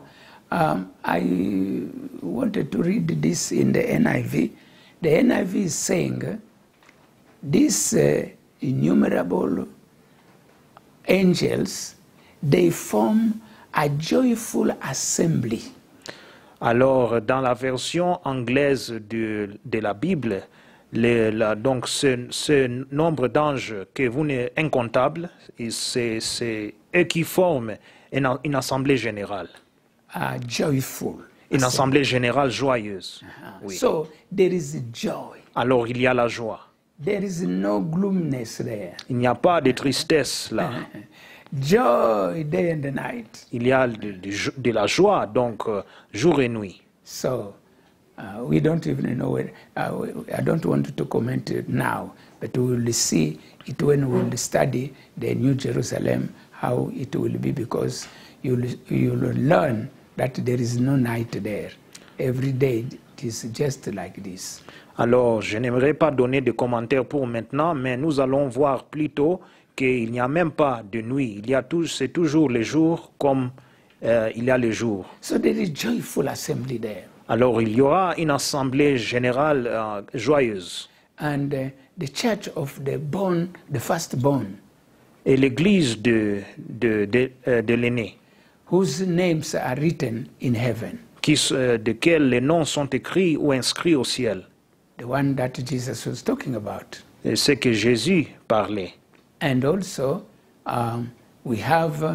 I wanted to read this in the NIV. The NIV is saying these innumerable angels, they form a joyful assembly. Alors, dans la version anglaise de la Bible, donc ce nombre d'anges que vous n'êtes incontable, c'est eux qui forment une assemblée générale. Joyful. Une assemblée générale joyeuse. Oui. So there is joy. Alors il y a la joie. There is no gloominess there. Il n'y a pas de tristesse là. Joy day and night. Il y a de la joie, donc jour et nuit. So we don't even know it. I don't want to comment it now, but we will see it when we will study the New Jerusalem, how it will be, because you'll learn that there is no night there. Every day it is just like this. Alors, je n'aimerais pas donner de commentaires pour maintenant, mais nous allons voir plutôt qu'il n'y a même pas de nuit. C'est toujours le jour comme il y a le jour. So there is joyful assembly there. Alors, il y aura une assemblée générale joyeuse. And the church of the firstborn. Et l'église de l'aîné. Whose names are written in heaven. Desquels les noms sont écrits ou inscrits au ciel. The one that Jesus was talking about. Et c'est que Jésus parlait. And also, we have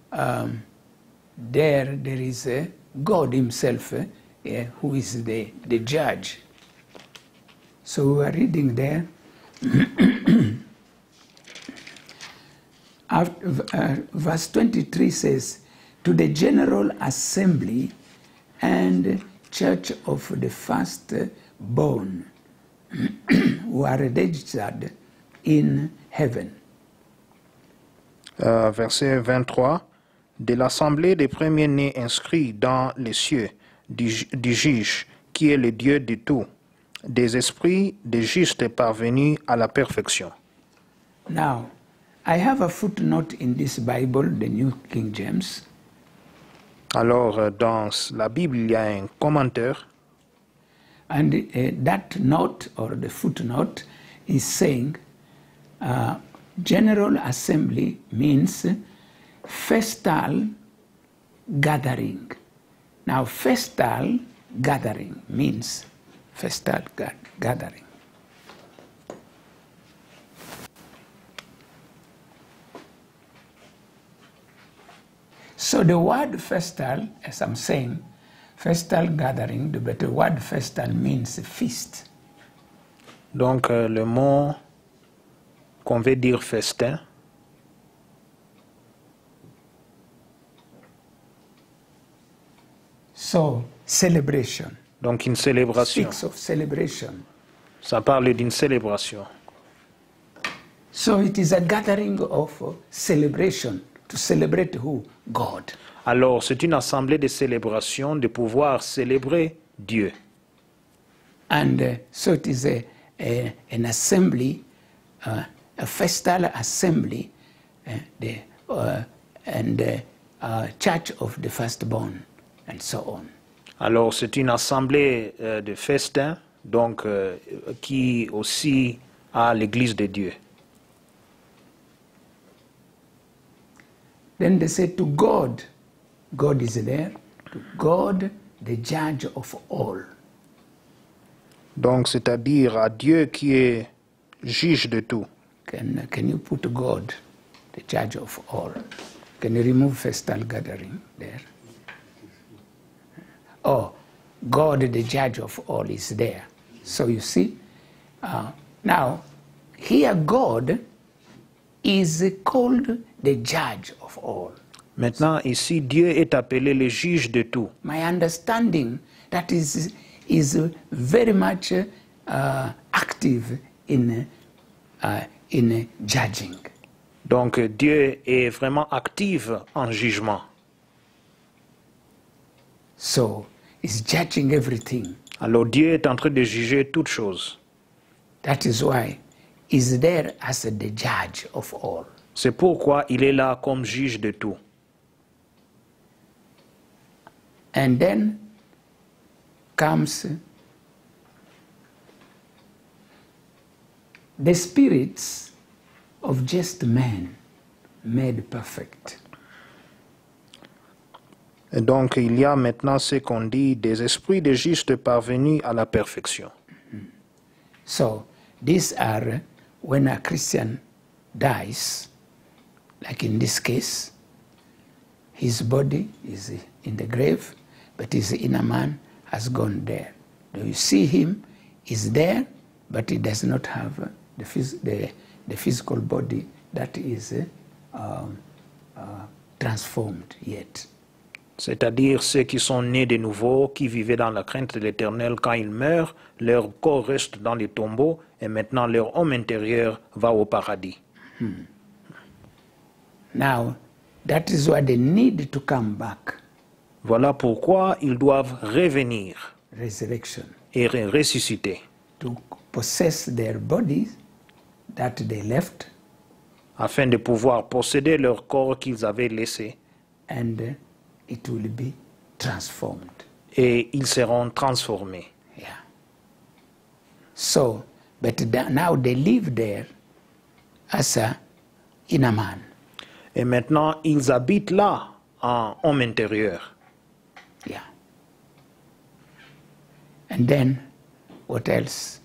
there is God himself who is the judge. So we are reading there. Verse 23 says, "To the general assembly and church of the firstborn who are registered in heaven." Verset 23. de l'assemblée des premiers-nés inscrits dans les cieux, du juge, qui est le Dieu de tout, des esprits des justes parvenus à la perfection. Now, I have a footnote in this Bible, the New King James. Alors, dans la Bible, il y a un commentaire. And that note, or the footnote, is saying General Assembly means festal gathering. Now, festal gathering means festal gathering. So the word festal, as I'm saying, festal gathering, but the word festal means feast. Donc, le mot qu'on veut dire festin, so celebration. donc une célébration. Speaks of celebration. Ça parle d'une célébration. So it is a gathering of celebration. To celebrate who? God. Alors, c'est une assemblée de célébration de pouvoir célébrer Dieu. And so it is an assembly, a festal assembly, and church of the firstborn, and so on. Alors, c'est une assemblée de festins, donc qui aussi a l'Église de Dieu. Then they say to God, God is there, to God, the judge of all. Donc, c'est-à-dire à Dieu qui est juge de tout. Can you put God, the judge of all? Can you remove festal gathering there? Oh, God, the judge of all, is there. So you see, now, here God is called the judge of all. Maintenant, ici, Dieu est appelé le juge de tout. My understanding that is very much active in judging. Donc, Dieu est vraiment actif en jugement. So, he's judging everything. Alors, Dieu est en train de juger toutes choses. That is why he's there as the judge of all. C'est pourquoi il est là comme juge de tout. And then comes the spirits of just men made perfect. Et donc, il y a maintenant ce qu'on dit des esprits de justes parvenus à la perfection. So, these are when a Christian dies, like in this case, his body is in the grave, but his inner man has gone there. Do you see him? He's there, but he does not have the physical body that is transformed yet. C'est-à-dire ceux qui sont nés de nouveau, qui vivaient dans la crainte de l'Éternel, quand ils meurent, leur corps reste dans les tombeaux et maintenant leur homme intérieur va au paradis. Now, that is why they need to come back. Voilà pourquoi ils doivent revenir Resurrection. et ressusciter, To possess their bodies that they left, afin de pouvoir posséder leur corps qu'ils avaient laissé, and it will be transformed. et ils seront transformés. Yeah. So, but now they live there as a inner man. Et maintenant, ils habitent là, en homme intérieur. Yeah. And then, what else?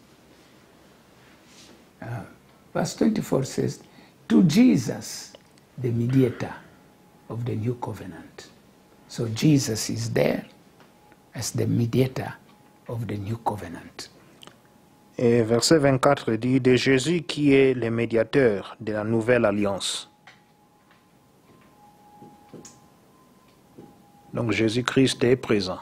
Verse 24 says, to Jesus, the mediator of the new covenant. So Jesus is there as the mediator of the new covenant. Et verset 24 dit de Jésus qui est le médiateur de la nouvelle alliance. Donc Jésus-Christ est présent.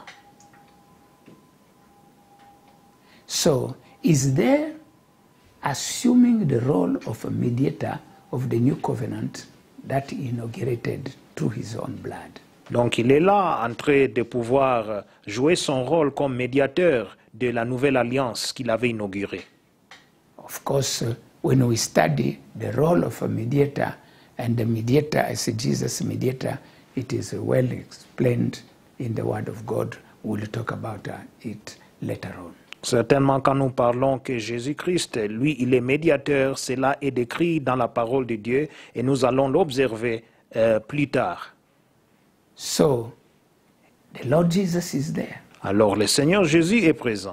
So is there assuming the role of a mediator of the new covenant that he inaugurated through his own blood. Donc il est là en train de pouvoir jouer son rôle comme médiateur de la nouvelle alliance qu'il avait inaugurée. Of course, when we study the role of a mediator and the mediator as a Jesus mediator, it is well explained in the Word of God. We'll talk about it later on. Certainement, quand nous parlons que Jésus-Christ, lui, il est médiateur, cela est décrit dans la parole de Dieu et nous allons l'observer plus tard. So, the Lord Jesus is there Alors, le Seigneur Jésus est présent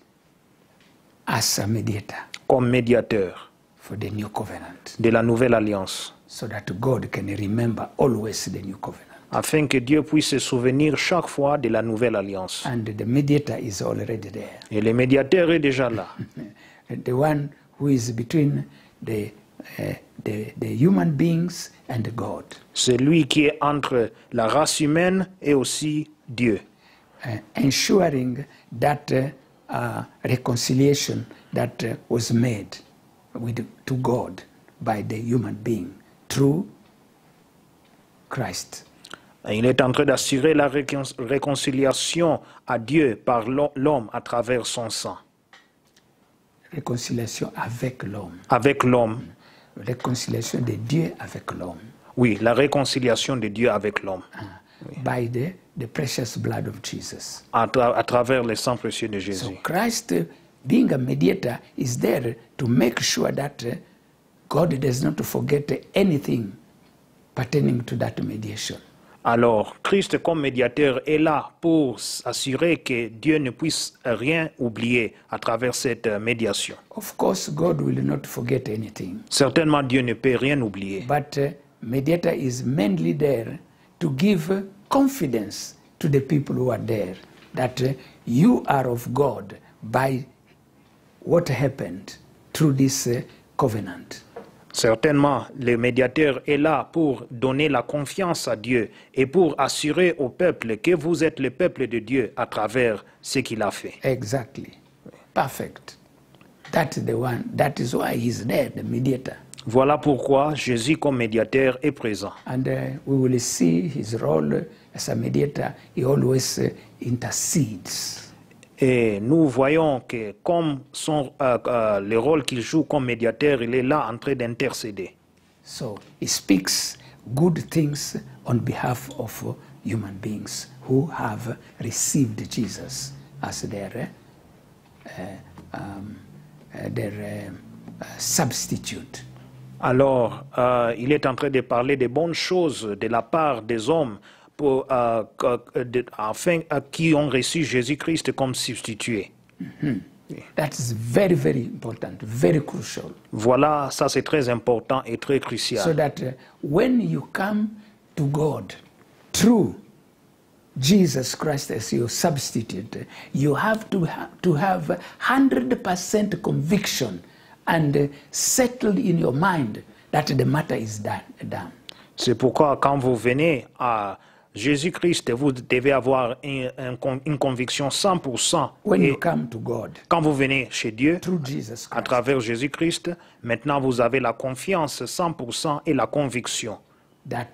as a mediator comme médiateur for the new covenant, de la nouvelle alliance, so that God can remember always the new covenant. afin que Dieu puisse se souvenir chaque fois de la nouvelle alliance. And the mediator is already there. Et le médiateur est déjà là. The one who is between the human beings and God. C'est lui qui est entre la race humaine et aussi Dieu. Ensuring that reconciliation that was made to God by the human being through Christ. Il est en train d'assurer la réconciliation à Dieu par l'homme à travers son sang. Réconciliation avec l'homme. Avec l'homme. Réconciliation de Dieu avec l'homme. Oui, la réconciliation de Dieu avec l'homme. By the precious blood of Jesus. À travers le sang précieux de Jésus. So Christ, being a mediator, is there to make sure that God does not forget anything pertaining to that mediation. Alors, Christ comme médiateur est là pour assurer que Dieu ne puisse rien oublier à travers cette médiation. Of course, God will not forget anything. Certainement, Dieu ne peut rien oublier. But mediator is mainly there to give confidence to the people who are there that you are of God by what happened through this covenant. Certainement, le médiateur est là pour donner la confiance à Dieu et pour assurer au peuple que vous êtes le peuple de Dieu à travers ce qu'il a fait. Exactly. Perfect. That's the one. That is why he's there, the mediator. Voilà pourquoi Jésus comme médiateur est présent. And we will see his role as a mediator. He always intercedes. Et nous voyons que comme le rôle qu'il joue comme médiateur, il est là en train d'intercéder. So he speaks good things on behalf of human beings who have received Jesus as their substitute. Alors, il est en train de parler de bonnes choses de la part des hommes qui ont reçu Jésus-Christ comme substitut. That is very, very important, very crucial. Voilà, ça c'est très important et très crucial. So that when you come to God through Jesus Christ as your substitute, you have to have 100% conviction and settled in your mind that the matter is done. C'est pourquoi quand vous venez à Jésus-Christ, vous devez avoir une conviction 100%. When you come to God, quand vous venez chez Dieu, through Jesus Christ, à travers Jésus-Christ, maintenant vous avez la confiance 100% et la conviction that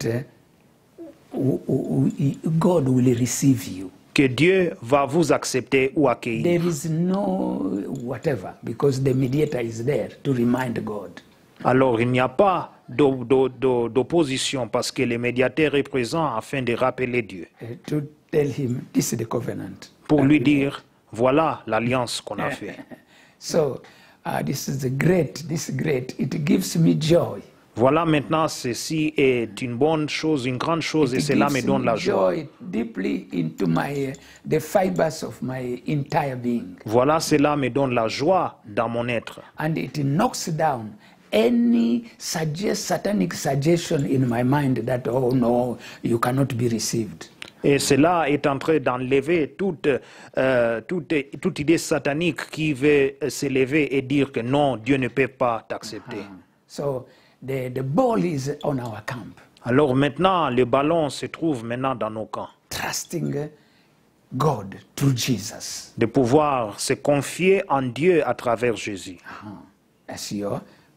God will receive you. Que Dieu va vous accepter ou accueillir. There is no whatever, because the mediator is there to remind God. Alors il n'y a pas d'opposition parce que le médiateur est présent afin de rappeler Dieu. To tell him, this is the covenant. Pour lui dire, voilà l'alliance qu'on a fait. So, this is great, it gives me joy. Voilà maintenant, ceci est une bonne chose, une grande chose, et cela me donne la joie. Deeply into the fibers of my entire being. Voilà, cela me donne la joie dans mon être. And it knocks down any satanic suggestion in my mind that, oh no, you cannot be received. Et cela est en train d'enlever toute idée satanique qui veut s'élever et dire que non, Dieu ne peut pas t'accepter. So the ball is on our camp. Alors maintenant, le ballon se trouve maintenant dans nos camps. Trusting God through Jesus. De pouvoir se confier en Dieu à travers Jésus. As your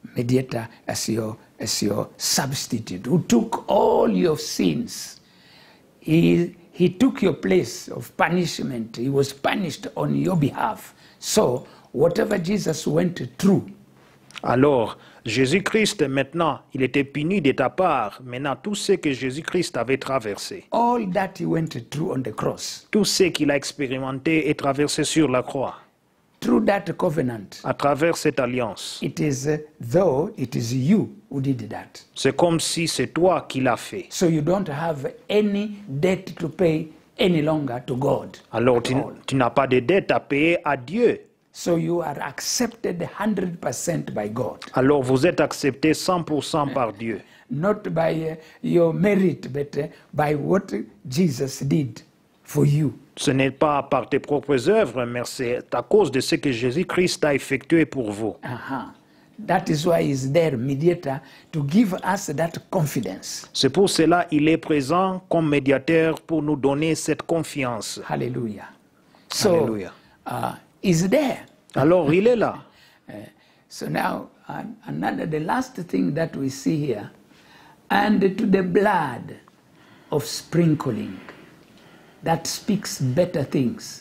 mediator, as your substitute, who took all your sins. He took your place of punishment. He was punished on your behalf. So, whatever Jesus went through. Alors, Jésus-Christ, maintenant, il était puni de ta part. Maintenant, tout ce que Jésus-Christ avait traversé, All that he went through on the cross. tout ce qu'il a expérimenté et traversé sur la croix, Through that covenant. à travers cette alliance, It is though it is you who did that. c'est comme si c'est toi qui l'as fait. So you don't have any debt to pay any longer to God. Alors, at all. tu n'as pas de dette à payer à Dieu. So you are accepted 100% by God. Alors, vous êtes accepté 100% par Dieu. Not by your merit, but by what Jesus did for you. Ce n'est pas par tes propres œuvres, mais c'est à cause de ce que Jésus-Christ a effectué pour vous. That is why he's there, mediator, to give us that confidence. C'est pour cela qu'il est présent comme médiateur pour nous donner cette confiance. Hallelujah. So, Hallelujah. He's there. Alors, il est là. So now, the last thing that we see here, and to the blood of sprinkling, that speaks better things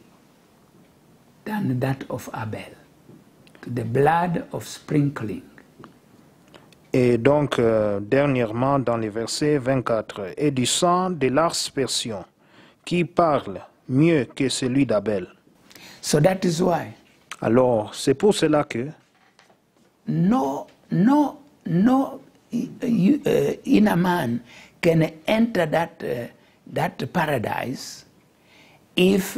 than that of Abel. To the blood of sprinkling. Et donc, dernièrement, dans les versets 24, et du sang de l'aspersion, qui parle mieux que celui d'Abel. So that is why Alors, c'est pour cela que no inner man can enter that paradise if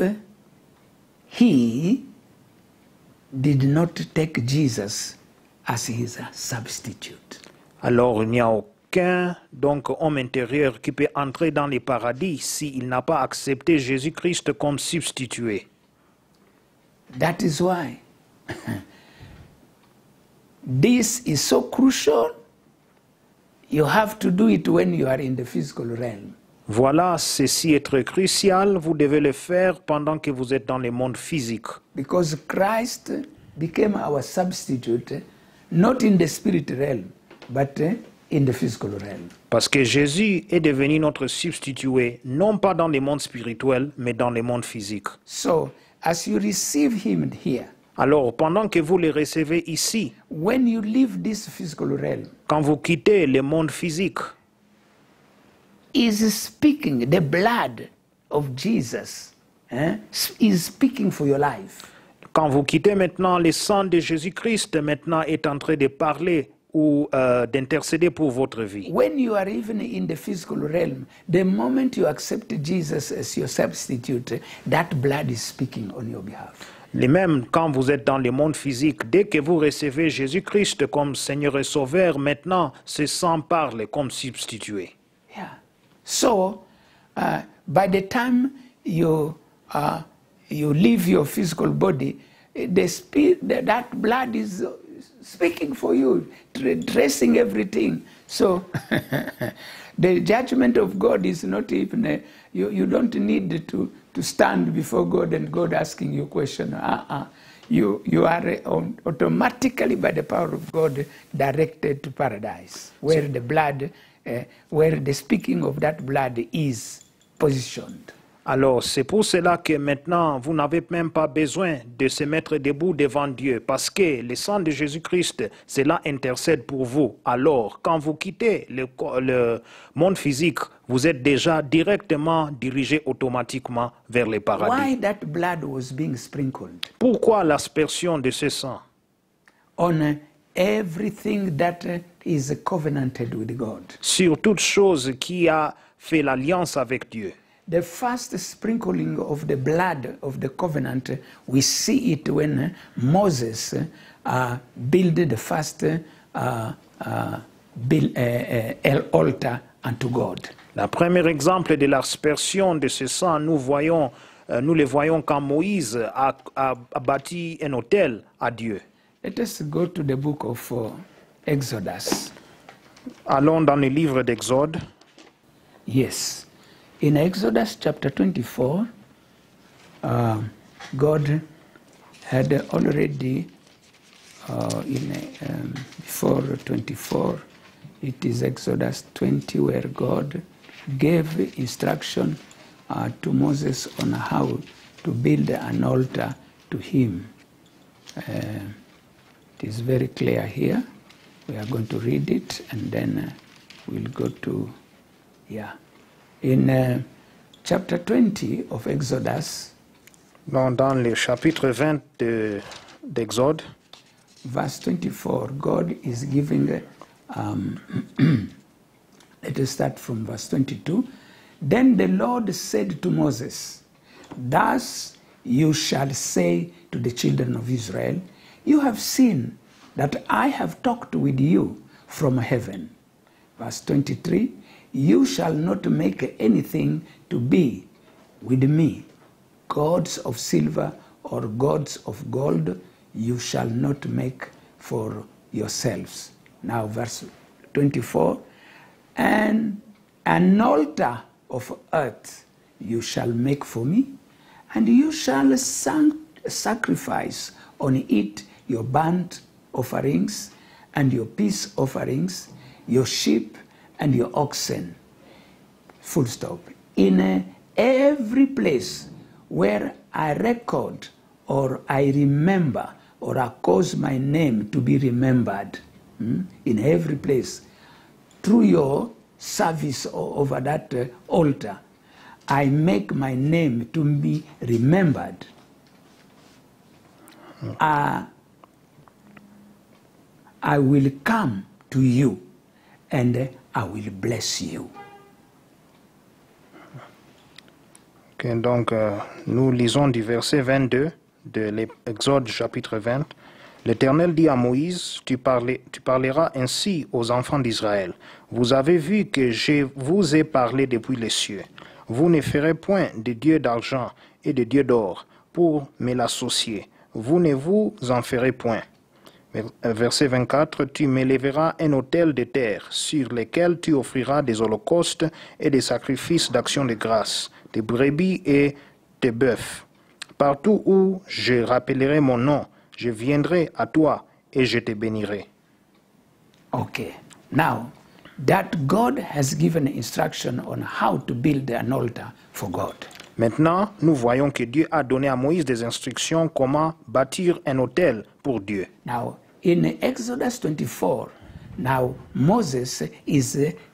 he did not take Jesus as his substitute. alors il n'y a aucun homme intérieur qui peut entrer dans le paradis s'il n'a pas accepté Jésus-Christ comme substitué. That is why this is so crucial. You have to do it when you are in the physical realm. Voilà, ceci est très crucial. Vous devez le faire pendant que vous êtes dans le monde physique. Because Christ became our substitute, not in the spirit realm, but in the physical realm. Parce que Jésus est devenu notre substitué, non pas dans le monde spirituel, mais dans le monde physique. So, as you receive him here, Alors, pendant que vous le recevez ici, when you leave this physical realm, quand vous quittez le monde physique, is speaking, the blood of Jesus is speaking for your life. quand vous quittez maintenant le sang de Jésus-Christ, maintenant est en train de parler ou d'intercéder pour votre vie. When you are even in the physical realm, the moment you accept Jesus as your substitute, that blood is speaking on your behalf. Et même quand vous êtes dans le monde physique, dès que vous recevez Jésus-Christ comme Seigneur et Sauveur, maintenant, ce sang parle comme substitué. Yeah. So, by the time you leave your physical body, that blood is speaking for you, tracing everything. So, the judgment of God is not even, you don't need to stand before God and God asking you a question. You are automatically, by the power of God, directed to paradise, where the blood, where the speaking of that blood is positioned. Alors, c'est pour cela que maintenant, vous n'avez même pas besoin de se mettre debout devant Dieu, parce que le sang de Jésus-Christ, cela intercède pour vous. Alors, quand vous quittez le monde physique, vous êtes déjà directement dirigé automatiquement vers le paradis. Why that blood was being sprinkled? Pourquoi l'aspersion de ce sang? On everything that is covenanted with God. Sur toute chose qui a fait l'alliance avec Dieu. The first sprinkling of the blood of the covenant, we see it when Moses built the first altar unto God. Le premier exemple de l'aspersion de ce sang, nous le voyons quand Moïse a bâti un autel à Dieu. Let us go to the book of Exodus. Allons dans le livre d'Exode. Yes. In Exodus chapter 24, God had already before 24, it is Exodus 20 where God gave instruction to Moses on how to build an altar to him. It is very clear here. We are going to read it and then we'll go to, in chapter 20 of Exodus, Dans le chapitre 20 d'Exode, verse 24, God is giving, let us start from verse 22. Then the Lord said to Moses, thus you shall say to the children of Israel, you have seen that I have talked with you from heaven. Verse 23, you shall not make anything to be with me, gods of silver or gods of gold, you shall not make for yourselves. Now verse 24, and an altar of earth you shall make for me, and you shall sacrifice on it your burnt offerings and your peace offerings, your sheep and your oxen. Full stop. In every place where I record or I remember or I cause my name to be remembered, in every place, through your service over that altar, I make my name to be remembered. I will come to you and I will bless you. Okay, donc, nous lisons du verset 22 de l'Exode chapitre 20. L'Éternel dit à Moïse, tu parleras ainsi aux enfants d'Israël. Vous avez vu que je vous ai parlé depuis les cieux. Vous ne ferez point de dieu d'argent et de dieu d'or pour me l'associer. Vous ne vous en ferez point. Verset 24, tu m'élèveras un autel de terre sur lequel tu offriras des holocaustes et des sacrifices d'action de grâce, des brebis et des bœufs. Partout où je rappellerai mon nom, je viendrai à toi et je te bénirai. Okay. Now, that God has given instruction on how to build an altar for God. Maintenant, nous voyons que Dieu a donné à Moïse des instructions comment bâtir un autel pour Dieu. Now, in Exodus 24, now Moses is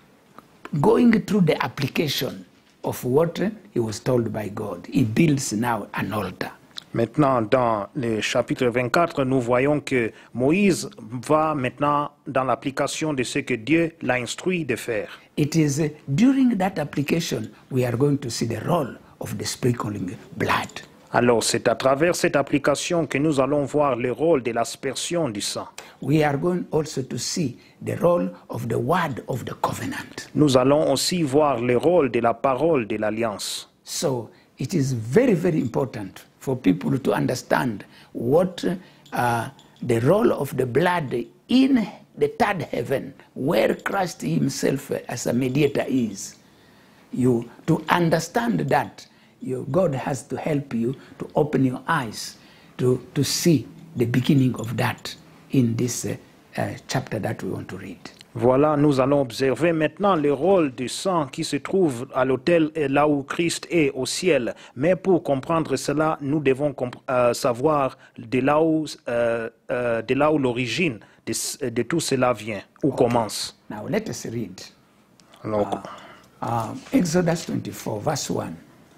going through the application of what he was told by God. He builds now an altar. Maintenant, dans le chapitre 24, nous voyons que Moïse va maintenant dans l'application de ce que Dieu l'a instruit de faire. It is during that application we are going to see the role of the sprinkling blood. Alors, c'est à travers cette application que nous allons voir le rôle de l'aspersion du sang. We are going also to see the role of the word of the covenant. Nous allons aussi voir le rôle de la parole de l'alliance. So, it is very, very important for people to understand what the role of the blood in the third heaven, where Christ himself as a mediator is. To understand that, God has to help you to open your eyes to see the beginning of that in this chapter that we want to read. Voilà, nous allons observer maintenant le rôle du sang qui se trouve à l'autel là où Christ est au ciel. Mais pour comprendre cela, nous devons savoir de là où l'origine de tout cela vient, où commence. Now let us read. Alors, Exodus 24, verse 1.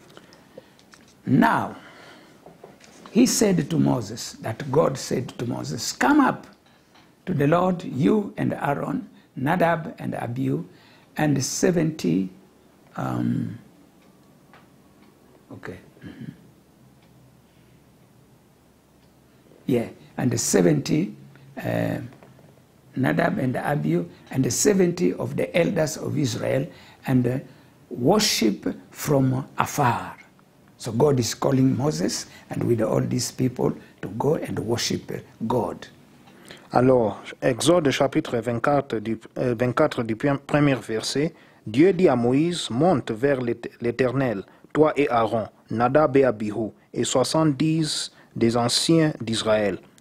Now, he said to Moses, that God said to Moses, come up to the Lord, you and Aaron, Nadab and Abihu, and 70, and the 70, Nadab and Abihu, and the 70 of the elders of Israel, and worship from afar. So God is calling Moses and with all these people to go and worship God. Alors, Exode chapitre 24 du premier verset, Dieu dit à Moïse, monte vers l'Éternel, toi et Aaron, Nadab et Abihu, et 70 des anciens d'Israël,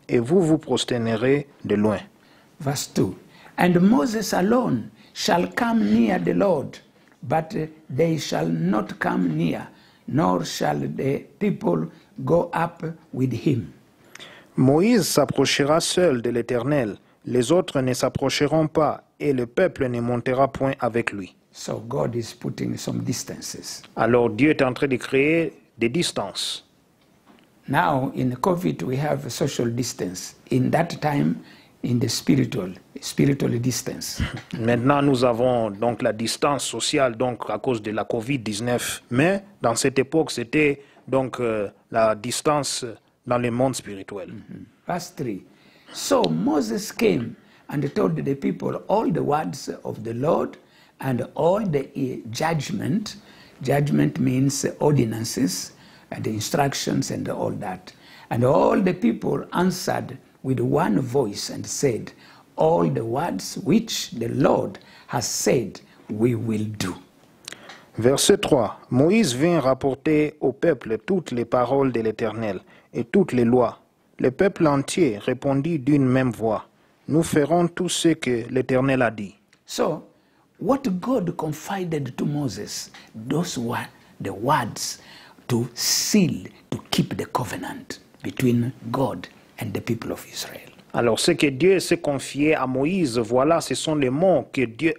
et vous vous prosternerez de loin. Verse 2. And Moses alone shall come near the Lord, but they shall not come near, nor shall the people go up with him. Moïse s'approchera seul de l'Éternel, les autres ne s'approcheront pas, et le peuple ne montera point avec lui. So God is putting some distances. Alors Dieu est en train de créer des distances. Now in COVID we have a social distance. In that time, in the spiritual distance. Maintenant, nous avons donc la distance sociale donc à cause de la COVID-19. Mais dans cette époque, c'était donc la distance dans le monde spirituel. Verse 3. So Moses came and told the people all the words of the Lord and all the judgment. Judgment means ordinances and the instructions and all that. And all the people answered with one voice and said, all the words which the Lord has said we will do. Verset 3. Moïse vint rapporter au peuple toutes les paroles de l'Éternel et toutes les lois. Le peuple entier répondit d'une même voix, nous ferons tout ce que l'Éternel a dit. So, what God confided to Moses, those were the words to seal, to keep the covenant between God and the people of Israel. Alors, ce que Dieu s'est confié à Moïse, voilà, ce sont les mots que Dieu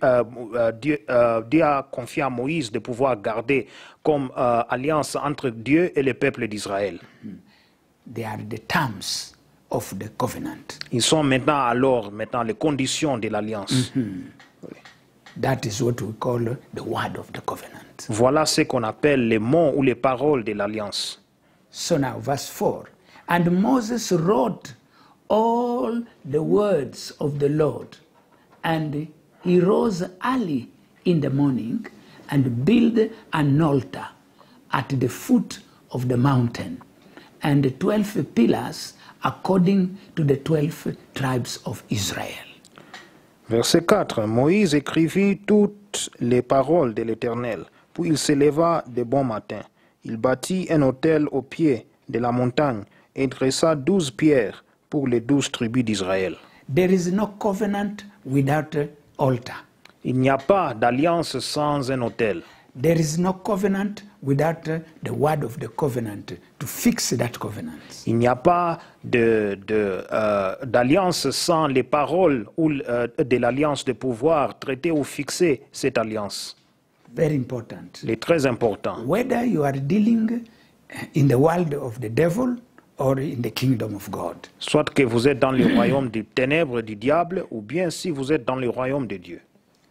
a confié à Moïse de pouvoir garder comme alliance entre Dieu et le peuple d'Israël. They are the terms of the covenant. Ils sont maintenant les conditions de l'alliance. That is what we call the word of the covenant. Voilà ce qu'on appelle les mots ou les paroles de l'alliance. So now, verse 4. And Moses wrote all the words of the Lord, and he rose early in the morning and built an altar at the foot of the mountain, and 12 pillars according to the 12 tribes of Israel. Verset 4. Moïse écrivit toutes les paroles de l'Éternel, puis il se leva de bon matin. Il bâtit un autel au pied de la montagne et dressa 12 pierres pour les 12 tribus d'Israël. There is no covenant without an altar. Il n'y a pas d'alliance sans un autel. There is no covenant without the word of the covenant to fix that covenant. Il n'y a pas d'alliance sans les paroles ou de l'alliance de pouvoir traiter ou fixer cette alliance. Very important. C'est très important. Whether you are dealing in the world of the devil or in the kingdom of God. Soit que vous êtes dans le royaume des ténèbres du diable ou bien si vous êtes dans le royaume de Dieu.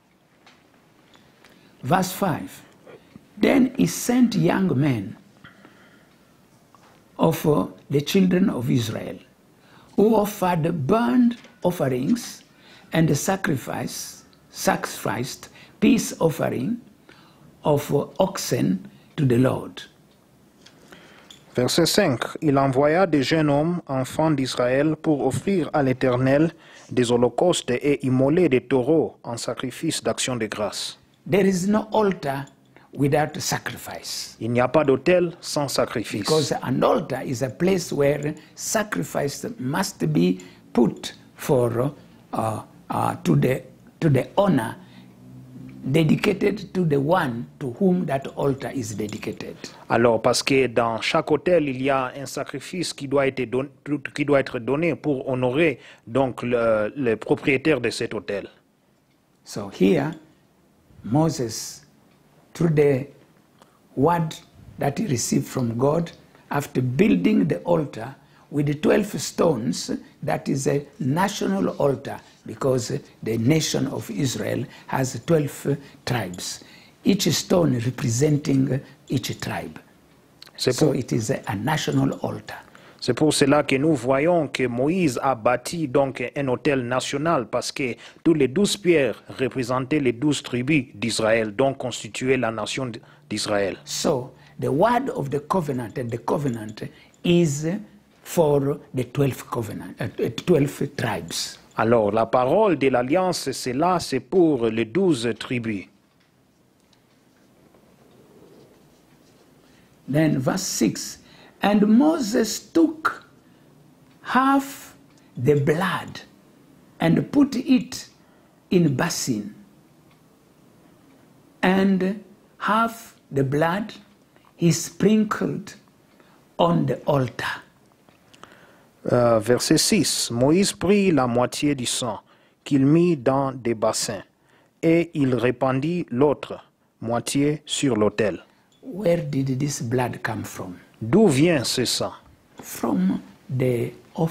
Verse 5. Then he sent young men of the children of Israel, who offered burnt offerings and sacrificed peace offering of oxen to the Lord. Verset 5. Il envoya des jeunes hommes, enfants d'Israël, pour offrir à l'Éternel des holocaustes et immoler des taureaux en sacrifice d'action de grâce. There is no altar without sacrifice. Il n'y a pas d'autel sans sacrifice. Because an altar is a place where sacrifice must be put for to the honor dedicated to the one to whom that altar is dedicated. Alors, parce que dans chaque autel, il y a un sacrifice qui doit être donné pour honorer donc le propriétaire de cet autel. So here, Moses, through the word that he received from God, after building the altar with the 12 stones, that is a national altar because the nation of Israel has 12 tribes, each stone representing each tribe. So it is a national altar. C'est pour cela que nous voyons que Moïse a bâti donc un autel national parce que tous les 12 pierres représentaient les 12 tribus d'Israël, donc constituaient la nation d'Israël. So the word of the covenant and the covenant is for the 12 tribes. Alors la parole de l'alliance, c'est pour les 12 tribus. Then verse 6. And Moses took half the blood and put it in basin and have the blood he sprinkled on the altar. Verset 6. Moïse prit la moitié du sang qu'il mit dans des bassins et il répandit l'autre moitié sur l'autel. Where did this blood come from? D'où vient ce sang? From the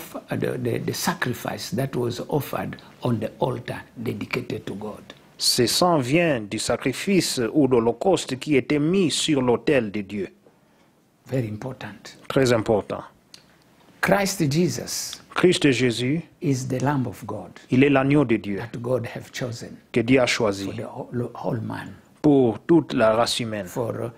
sacrifice that was offered on the altar dedicated to God. Ce sang vient du sacrifice ou de l'holocauste qui était mis sur l'autel de Dieu. Very important. Très important. Christ Jesus Christ Jésus, is the Lamb of God il est l'agneau de Dieu that God have chosen que Dieu a choisi for the whole man, pour toute la race humaine, for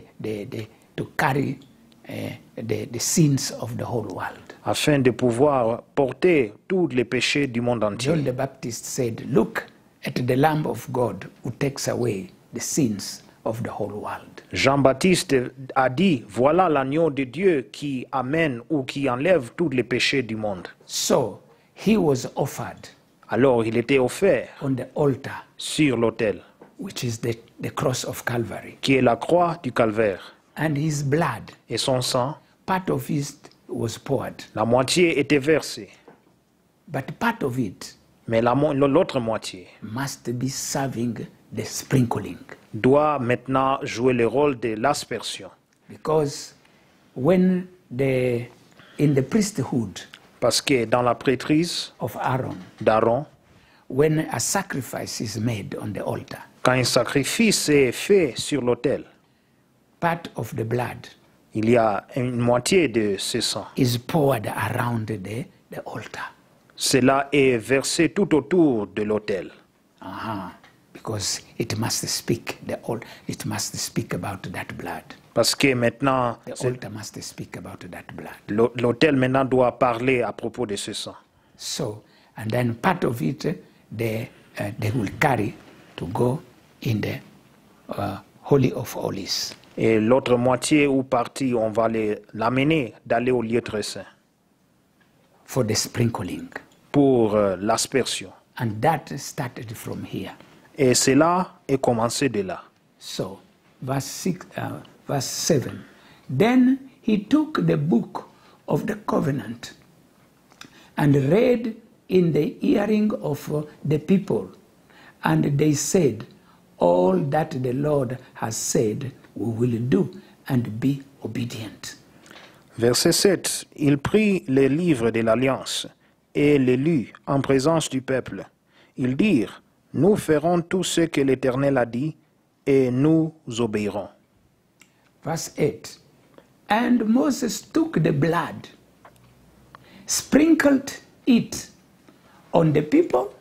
to carry the sins of the whole world. afin de pouvoir porter tous les péchés du monde John entier. the Baptist said, "Look at the Lamb of God who takes away the sins of the whole world." Jean-Baptiste a dit, voilà l'agneau de Dieu qui amène ou qui enlève tous les péchés du monde. So he was offered Alors il était offert on the altar, sur l'autel, which is the cross of Calvary. qui est la croix du calvaire. And his blood, Et son sang, part of it was poured, la moitié était versée, but part of it mais l'autre moitié must be serving the sprinkling. doit maintenant jouer le rôle de l'aspersion. Because when in the priesthood Parce que dans la prêtrise of Aaron, d'Aaron, when a sacrifice is made on the altar, quand un sacrifice est fait sur l'autel, part of the blood il y a une moitié de ce sang. is poured around the altar. Cela est versé tout autour de l'autel. Because it must speak it must speak about that blood. Parce que maintenant, The altar must speak about that blood. l'autel maintenant doit parler à propos de ce sang. So, and then part of it they will carry to go in the Holy of Holies. Et l'autre moitié ou partie, on va l'amener d'aller au lieu très saint For the sprinkling. pour l'aspersion. And that started from here. Et cela est commencé de là. So, verse 7. Then he took the book of the covenant and read in the hearing of the people. And they said, all that the Lord has said we will do and be obedient. Verset 7. Il prit les livres de l'Alliance et les lut en présence du peuple. Ils dirent, nous ferons tout ce que l'Éternel a dit et nous obéirons. Verse 8. And Moses took the blood, sprinkled it on the people,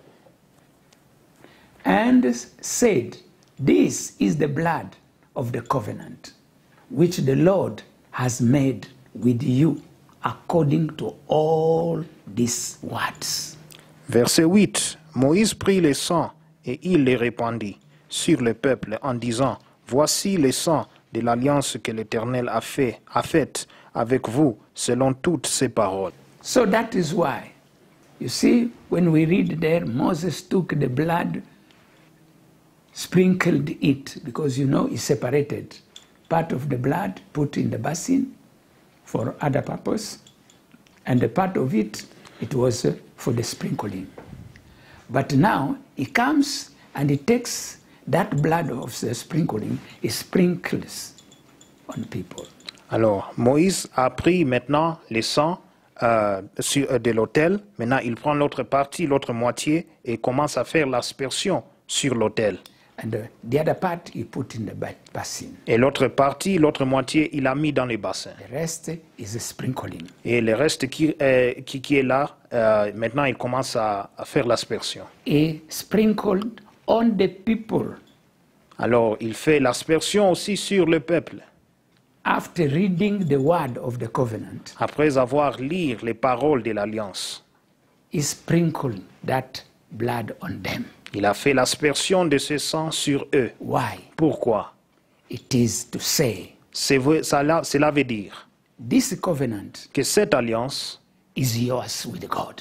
and said, this is the blood of the covenant, which the Lord has made with you according to all these words. Verset 8. Moïse prit le sang et il les répandit sur le peuple en disant, voici le sang de l'alliance que l'Éternel a faite avec vous selon toutes ses paroles. So that is why, you see, when we read there, Moses took the blood, sprinkled it, because he separated part of the blood, put in the basin for other purpose, and the part of it was for the sprinkling. But now he comes and he takes that blood of the sprinkling, he sprinkles on people. Alors, Moïse a pris maintenant le sang de l'autel. Maintenant, il prend l'autre partie, l'autre moitié, et commence à faire l'aspersion sur l'autel. And the other part he put in the basin. Et l'autre partie, l'autre moitié, il a mis dans les bassins. The rest is a sprinkling. Et le reste qui est là, maintenant, il commence à faire l'aspersion. He sprinkled on the people. Alors, il fait l'aspersion aussi sur le peuple. After reading the word of the covenant, Après avoir lu les paroles de l'Alliance, he sprinkled that blood on them. il a fait l'aspersion de ce sang sur eux. Why? Pourquoi? It is to say, Cela veut dire this covenant que cette alliance is yours with God now.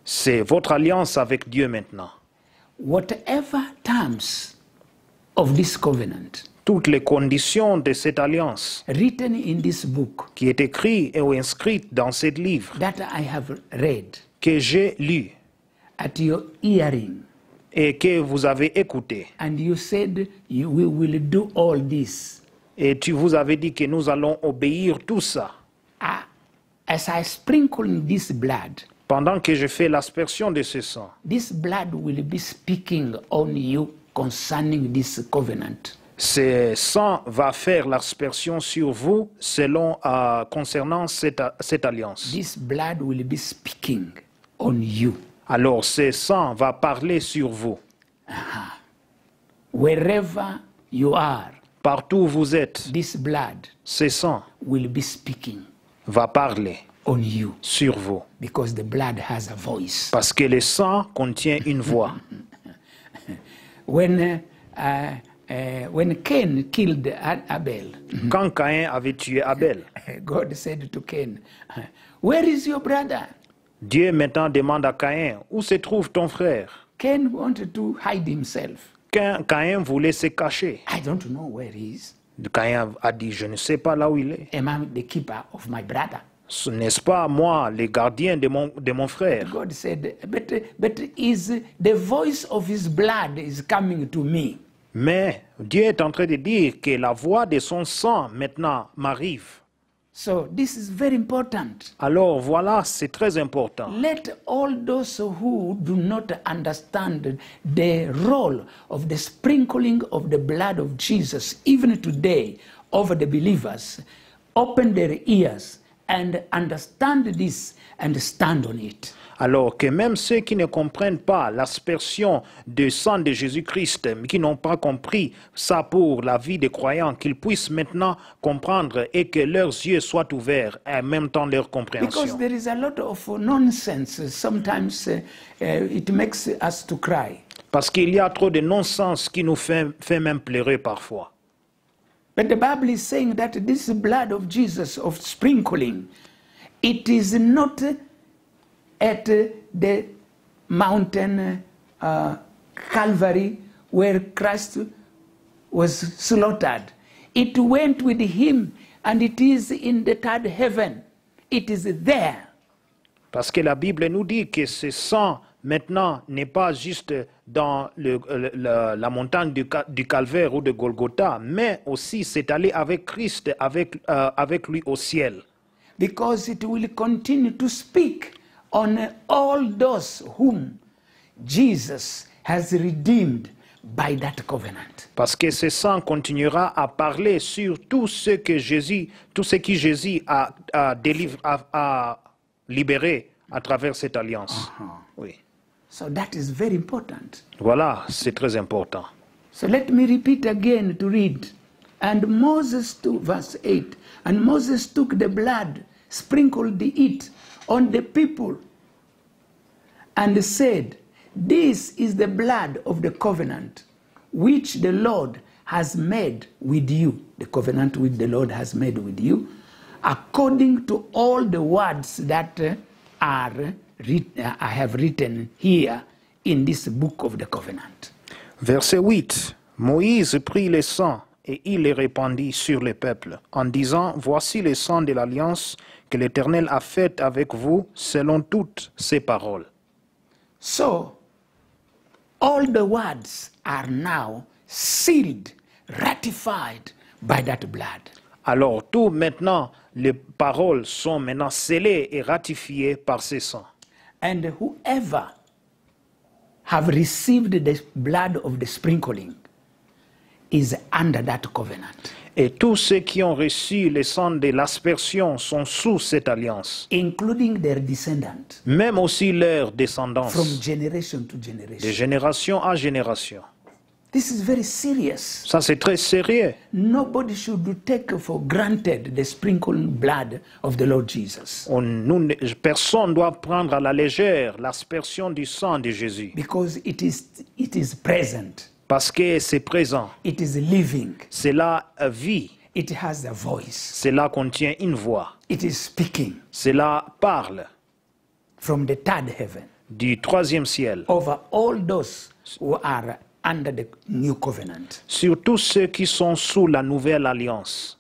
C'est votre alliance avec Dieu maintenant. Whatever terms of this covenant Toutes les conditions de cette alliance written in this book qui est écrite ou inscrite dans ce livre that I have read que j'ai lu at your hearing, et que vous avez écouté. and you said we will do all this. Et tu vous avais dit que nous allons obéir tout ça. As I sprinkle this blood, Pendant que je fais l'aspersion de ce sang, this blood will be speaking on you concerning this covenant. ce sang va faire l'aspersion sur vous selon concernant cette alliance. This blood will be speaking on you. Alors ce sang va parler sur vous. Wherever you are, Partout où vous êtes, this blood ce sang will be speaking va parler on you sur vous. because the blood has a voice. Parce que le sang contient une voix. When Cain killed Abel, Quand Caïn avait tué Abel, God said to Cain, "Where is your brother?" Dieu maintenant demande à Caïn, où se trouve ton frère? Cain wanted to hide himself. Caïn voulait se cacher. I don't know where he is. Caïn a dit, je ne sais pas là où il est. Am I the keeper of my brother? Ce n'est-ce pas moi, le gardien de mon frère? God said, but is the voice of his blood is coming to me. Mais Dieu est en train de dire que la voix de son sang maintenant m'arrive. So this is very important. Alors voilà, c'est très important. Let all those who do not understand the role of the sprinkling of the blood of Jesus, even today, over the believers, open their ears and understand this and stand on it. Alors que même ceux qui ne comprennent pas l'aspersion du sang de Jésus-Christ, mais qui n'ont pas compris ça pour la vie des croyants, qu'ils puissent maintenant comprendre et que leurs yeux soient ouverts et en même temps leur Because compréhension. there is a lot of nonsense. Sometimes it makes us to cry. Parce qu'il y a trop de non-sens qui nous fait même pleurer parfois. But the Bible is saying that this blood of Jesus, of sprinkling, it is not at the mountain Calvary where Christ was slaughtered. It went with him and it is in the third heaven. It is there. Parce que la Bible nous dit que ce sang maintenant n'est pas juste dans la montagne du Calvaire ou de Golgotha, mais aussi c'est allé avec Christ, avec lui au ciel. Because it will continue to speak on all those whom Jesus has redeemed by that covenant. Parce que ce sang continuera à parler sur tout ce que Jésus a libéré à travers cette alliance. Oui. So that is very important. Voilà, c'est très important. So let me repeat again to read. And Moses took, verse 8, and Moses took the blood, sprinkled it on the people, and said, "This is the blood of the covenant, which the Lord has made with you." The covenant which the Lord has made with you, according to all the words that I have written here in this book of the covenant. Verset 8. Moïse prit le sang et il le répandit sur le peuple, en disant, voici le sang de l'alliance que l'Éternel a faite avec vous selon toutes ses paroles. So, all the words are now sealed, ratified by that blood. Alors tout maintenant, les paroles sont maintenant scellées et ratifiées par ce sang. And whoever have received the blood of the sprinkling is under that covenant. Et tous ceux qui ont reçu le sang de l'aspersion sont sous cette alliance, Including their descendants même aussi leurs from descendants, generation to de generation. génération à génération. This is very serious. Ça, c'est très sérieux. Nobody should take for granted the sprinkled blood of the Lord Jesus. Personne ne doit prendre à la légère l'aspersion du sang de Jésus. Because it is present. Parce que c'est présent. It is living. Cela vit. It has a voice. Cela contient une voix. It is speaking Cela parle from the third heaven. du troisième ciel over all those who are under the new covenant. sur tous ceux qui sont sous la nouvelle alliance.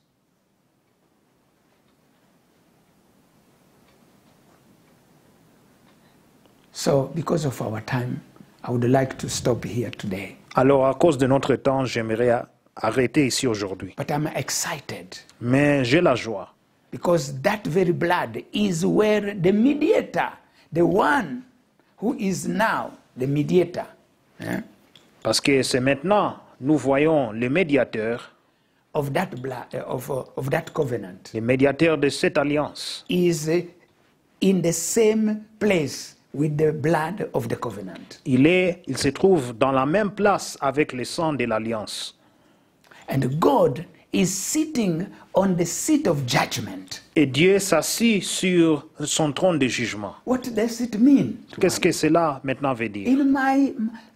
So, because of our time, I would like to stop here today. Alors, à cause de notre temps, j'aimerais arrêter ici aujourd'hui. But I'm excited Mais j'ai la joie, because that very blood is where the mediator, the one who is now the mediator, parce que c'est maintenant, nous voyons le médiateur, of that blood, of that covenant, le médiateur de cette alliance, is in the same place with the blood of the covenant. il se trouve dans la même place avec le sang de l'alliance. And God is sitting on the seat of judgment. Et Dieu s'assit sur son trône de jugement. What does it mean? Qu'est-ce que cela maintenant veut dire? In my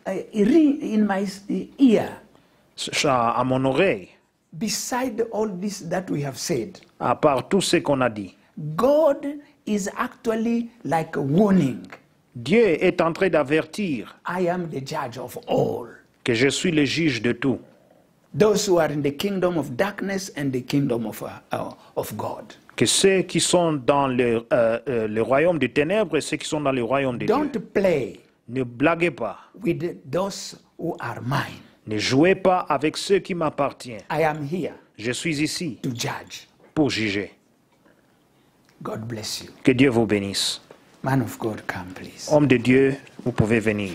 ear, À mon oreille, beside all this that we have said, à part tout ce qu'on a dit, God is actually like warning. Dieu est en train d'avertir I am the judge of all. que je suis le juge de tout. Those who are in the kingdom of darkness and the kingdom of God. Que ceux qui sont dans le royaume des ténèbres et ceux qui sont dans le royaume de Don't Dieu. play Ne blaguez pas. with those who are mine. Ne jouez pas avec ceux qui m'appartiennent. I am here Je suis ici to judge. pour juger. God bless you. Que Dieu vous bénisse. Man of God, come please. Homme de Dieu, vous pouvez venir.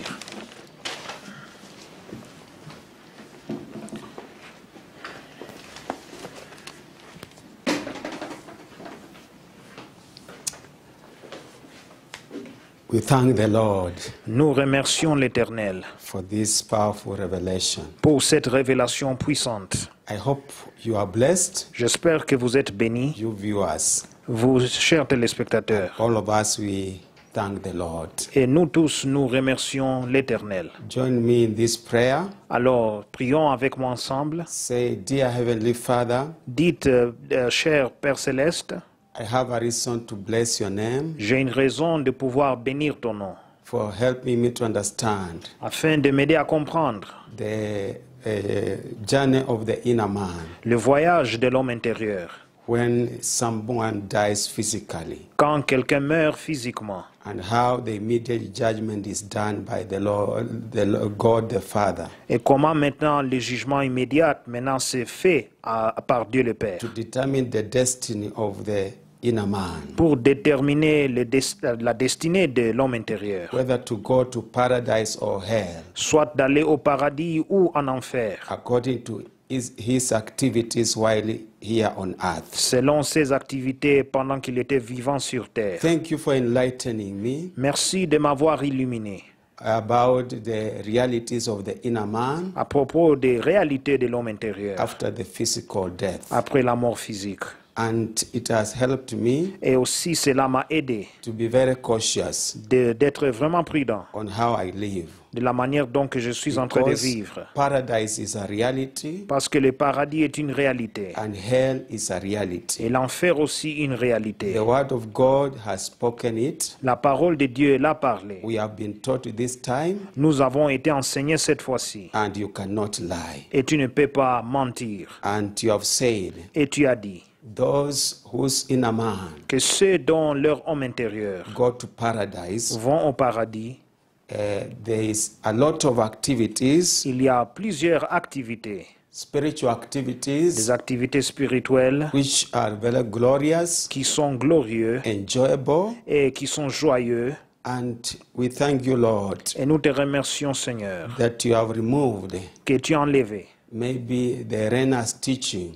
We thank the Lord Nous remercions l'Éternel for this powerful revelation. pour cette révélation puissante. I hope you are blessed, J'espère que vous êtes bénis, you viewers. vous chers téléspectateurs. All of us, we thank the Lord. Et nous tous, nous remercions l'Éternel. Join me in this prayer. Alors, prions avec moi ensemble. Say, Dear Heavenly Father, Dites, cher Père Céleste, I have a reason to bless your name j'ai une raison de pouvoir bénir ton nom, for helping me to understand afin de m'aider à comprendre the journey of the inner man le voyage de l'homme intérieur. when someone dies physically, Quand quelqu'un meurt physiquement, and how the immediate judgment is done by the Lord, God the Father, et comment maintenant le jugement immédiat maintenant c'est fait par Dieu le Père to determine the destiny of the inner man, pour déterminer la destinée de l'homme intérieur, whether to go to paradise or hell, soit d'aller au paradis ou en enfer, according to his activities while here on earth. selon ses activités pendant qu'il était vivant sur terre. Thank you for enlightening me Merci de m'avoir illuminé about the realities of the inner man à propos des réalités de l'homme intérieur after the physical death. après la mort physique. And it has helped me Et aussi cela m'a aidé to be very cautious d'être vraiment prudent on how I live. de la manière dont que je suis en train de Because vivre. paradise is a reality Parce que le paradis est une réalité and hell is a reality. et l'enfer aussi une réalité. The word of God has spoken it. La parole de Dieu l'a parlé. We have been taught this time, Nous avons été enseignés cette fois-ci. and you cannot lie. Et tu ne peux pas mentir. And you have said, Et tu as dit those whose inner man que ceux dont leur homme intérieur go to paradise, vont au paradis, there is a lot of activities, il y a plusieurs activités, spiritual activities, des activités spirituelles which are very glorious, qui sont glorieux enjoyable, et qui sont joyeux. and we thank you, Lord, Et nous te remercions, Seigneur, that you have removed que tu as enlevé maybe the erroneous teaching,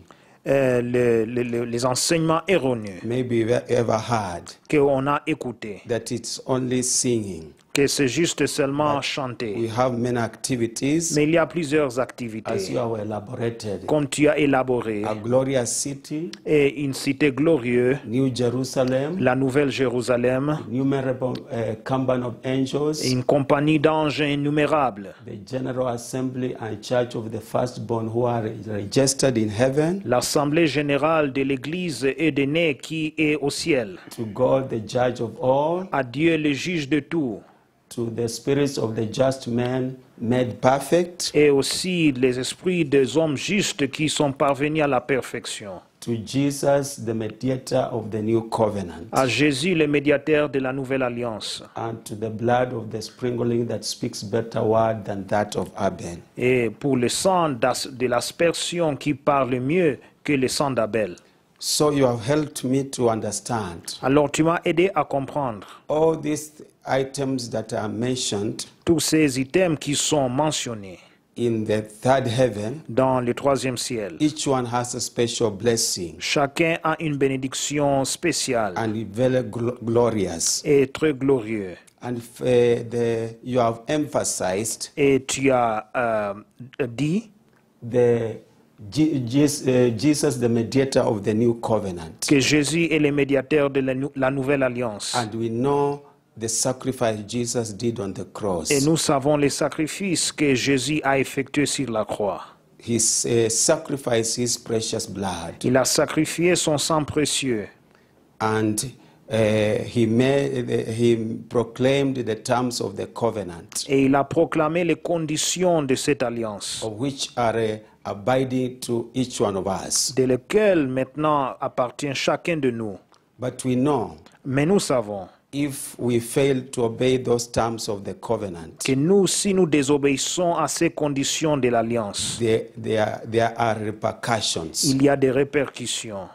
les enseignements erronés maybe we ever had, qu'on a écoutés, that it's only singing. que c'est juste seulement chanter. We have many activities, Mais il y a plusieurs as activités, you have elaborated. comme tu as élaboré, A glorious city, et une cité glorieuse, New Jerusalem, la Nouvelle Jérusalem, innumerable company of angels, et une compagnie d'anges innumérables, the General Assembly and Church of the Firstborn who are registered in heaven, l'Assemblée générale de l'Église et des nés qui est au ciel, to God, the Judge of all, à Dieu le juge de tout, to the spirits of the just men made perfect, et aussi les esprits des hommes justes qui sont parvenus à la perfection. to Jesus, the mediator of the new covenant, À Jésus, le médiateur de la nouvelle alliance. and to the blood of the sprinkling that speaks better word than that of Abel. Et pour le sang de l'aspersion qui parle mieux que le sang d'Abel. So you have helped me to understand Alors tu m'as aidé à comprendre all these items that are mentioned tous ces items qui sont mentionnés in the third heaven. dans le troisième ciel. Each one has a special blessing Chacun a une bénédiction spéciale and very glorious. et très glorieux. And you have emphasized Et tu as dit Jesus, the mediator of the new covenant. que Jésus est le médiateur de la nouvelle alliance. And we know the sacrifice Jesus did on the cross. Et nous savons les sacrifices que Jésus a effectués sur la croix. He sacrificed his precious blood. Il a sacrifié son sang précieux. And he proclaimed the terms of the covenant, Et il a proclamé les conditions de cette alliance, of which are abiding to each one of us. de lesquelles maintenant appartient chacun de nous. But we know Mais nous savons if we fail to obey those terms of the covenant, que nous, si nous désobéissons à ces conditions de l'alliance, there are repercussions. il y a des répercussions.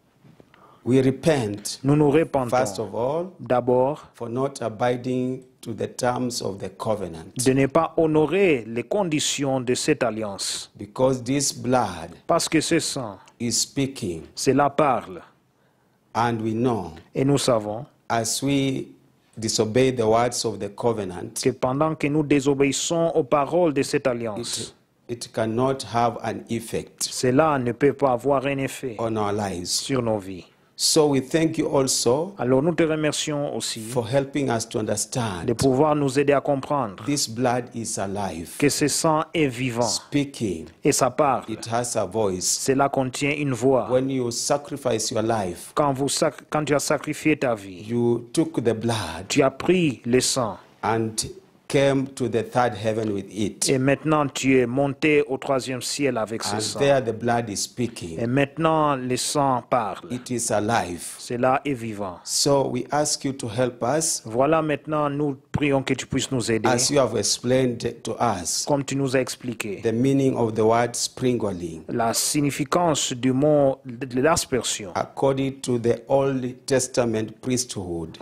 We repent, Nous nous first repentons of all, d'abord for not abiding to the terms of the covenant, de ne pas honorer les conditions de cette alliance. because this blood Parce que ce sang, is speaking, cela parle. and we know Et nous savons as we disobey the words of the covenant, que pendant que nous désobéissons aux paroles de cette alliance, it cannot have an effect cela ne peut pas avoir un effet on our lives. sur nos vies. So we thank you also Alors nous te remercions aussi for helping us to de understand pouvoir nous aider à comprendre this blood is alive, que ce sang est vivant speaking. et ça parle. It has a voice. Cela contient une voix. When you sacrifice your life, Quand tu as sacrifié ta vie, you took the blood tu as pris le sang and came to the third heaven with it. et maintenant tu es monté au troisième ciel avec ce And sang. there the blood is Et speaking. maintenant le sang parle. It is alive. Cela est vivant. So we ask you to help us, Voilà, maintenant nous prions que tu puisses nous aider, as you have explained to us comme tu nous as expliqué, the meaning of the word sprinkling, la significance du mot de l'aspersion. according to the Old Testament priesthood.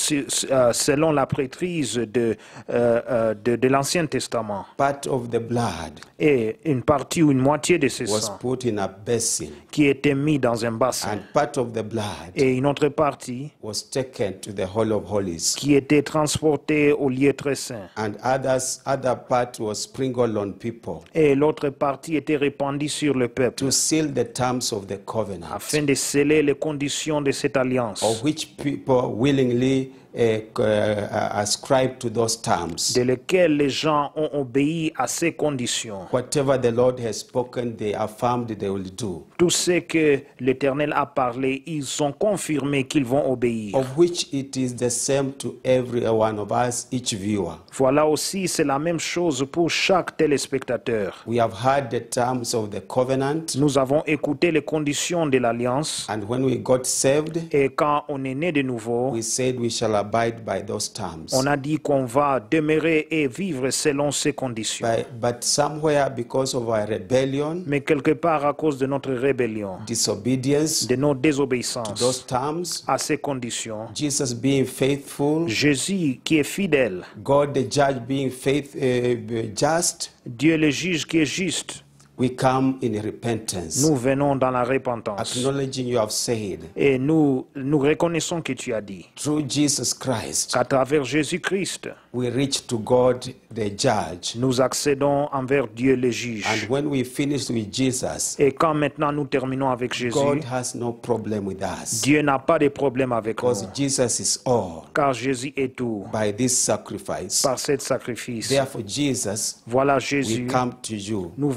Selon la prêtrise de l'Ancien Testament. Part of the blood Et une partie ou une moitié de ce was sang put in a basin, qui était mis dans un bassin. and part of the blood Et une autre partie was taken to the Holy of Holies, qui était transportée au lieu très saint. and other part was sprinkled on people Et l'autre partie était répandue sur le peuple to seal the terms of the covenant, afin de sceller les conditions de cette alliance, of which people willingly ascribe to those terms. de lesquelles les gens ont obéi à ces conditions. Whatever the Lord has spoken, they affirmed they will do, Tout ce que l'Éternel a parlé, ils ont confirmé qu'ils vont obéir. of which it is the same to every one of us, each viewer. Voilà aussi, c'est la même chose pour chaque téléspectateur. We have heard the terms of the covenant, Nous avons écouté les conditions de l'alliance and when we got saved, et quand on est né de nouveau, we said we shall abide by those terms. on a dit qu'on va demeurer et vivre selon ces conditions. But somewhere, because of our rebellion, Mais quelque part, à cause de notre rébellion, disobedience de nos to désobéissances those terms, à ces conditions, Jesus being faithful, Jésus qui est fidèle, God the judge being just, Dieu le juge qui est juste, we come in repentance, nous venons dans la repentance. acknowledging you have said, Et nous reconnaissons que tu as dit through Jesus Christ, qu'à travers Jésus-Christ, we reach to God the judge. nous accédons envers Dieu le juge. And when we finish with Jesus, Et quand maintenant nous terminons avec Jésus, God has no problem with us, Dieu n'a pas de problème avec nous, because Jesus is all car Jésus est tout by this sacrifice. par cet sacrifice. Therefore, Jesus, Voilà we Jésus, come to you. nous venons à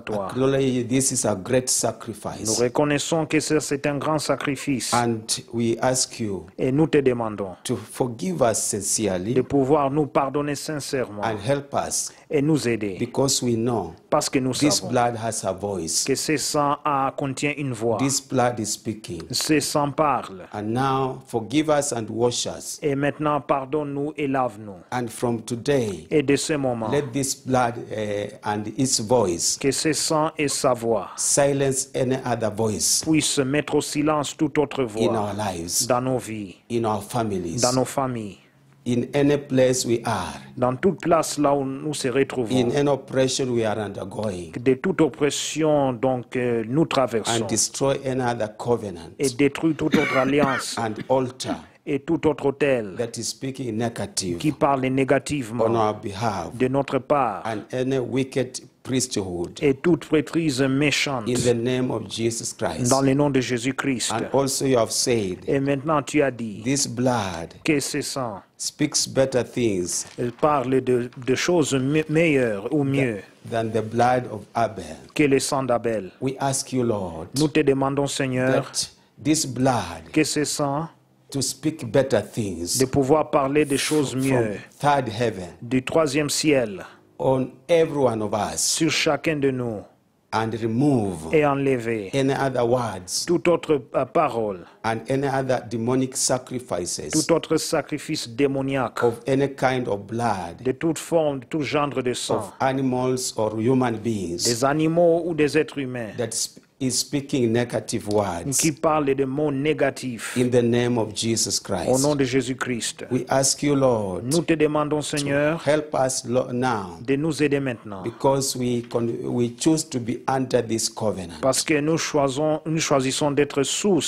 toi. Acknowledge this is a great Nous sacrifice. reconnaissons que c'est un grand sacrifice And we ask you et nous te demandons to forgive us de sincerely pouvoir nous pardonner sincèrement and help us, et nous aider because we know parce que nous this savons blood has a voice. que ce sang contient une voix. This blood is speaking. Ce sang parle. And now forgive us and wash us. Et maintenant, pardonne-nous et lave-nous. And from today, Et de ce moment, let this blood and its voice que ce sang et sa voix silence any other voice puissent mettre au silence toute autre in voix our lives, dans nos vies, in our families, dans nos familles, in any place we are, dans toute place là où nous se in retrouvons, any oppression we are undergoing, de toute oppression donc nous traversons, and destroy any other covenant et détruire toute autre alliance and altar et tout autre autel that is speaking negative qui parle on négativement our behalf, de notre part, and any wicked priesthood et toute prêtrise méchante in the name of Jesus Christ. dans le nom de Jésus-Christ. And also you have said, Et maintenant tu as dit this blood que ce sang speaks better things parle de choses meilleures ou mieux than the blood of Abel. que le sang d'Abel. We ask you, Lord, Nous te demandons, Seigneur, that this blood que ce sang to speak better things de pouvoir parler des choses from mieux third heaven du troisième ciel on every one of us, sur chacun de nous and remove et enlever any other words toute autre parole, and any other demonic sacrifices tout autre sacrifice démoniaque of any kind of blood de toute forme, de tout genre de sang, of animals or human beings des animaux ou des êtres humains that is speaking negative words qui parlent de mots négatifs in the name of Jesus au nom Christ. de Jésus-Christ. We ask you, Lord, Nous te demandons, Seigneur, help us now, de nous aider maintenant because we choose to be under this covenant parce que nous choisissons d'être sous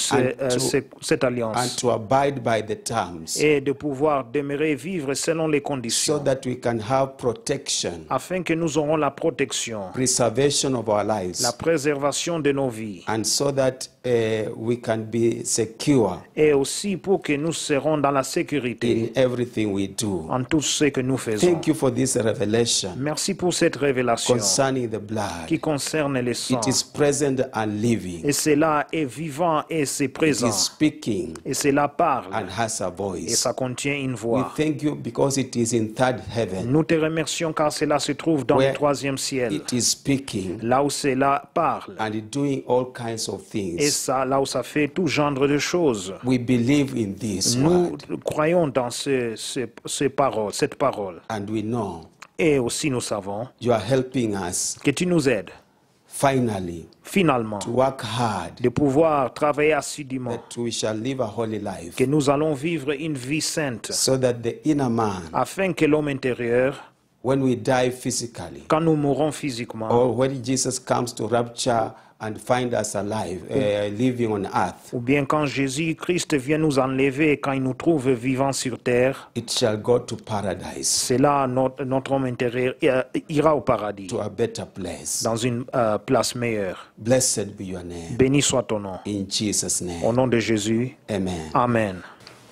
cette and alliance to abide by the terms et de pouvoir demeurer et vivre selon les so conditions that we can have protection, afin que nous aurons la protection, preservation of our lives, la préservation de nos vies and so that we can be secure et aussi pour que nous serons dans la sécurité in everything we do. en tout ce que nous faisons. Thank you for this revelation Merci pour cette révélation concerning the blood. qui concerne le sang. It is present and living. Et cela est vivant et c'est It présent. is speaking Et cela parle and has a et voice. ça contient une We voix. thank you because it is in third heaven Nous te remercions car cela se trouve dans where le troisième ciel, it is speaking là où cela parle. and doing all kinds of Et things. ça, là où ça fait tout genre de choses. We believe in this Nous word croyons dans cette parole. and we know Et aussi nous savons you are helping us que tu nous aides finally finalement to work hard de pouvoir travailler assidûment, that we shall live a holy life que nous allons vivre une vie sainte, so that the inner man, afin que l'homme intérieur, when we die physically quand nous mourons physiquement, or when Jesus comes to rapture and find us alive, living on earth, ou bien quand Jésus-Christ vient nous enlever et quand il nous trouve vivants sur terre, it shall go to paradise, c'est là notre homme intérieur ira au paradis, to a better place. dans une place meilleure. Blessed be your name. Béni soit ton nom. In Jesus' Au name. nom de Jésus, Amen. Amen.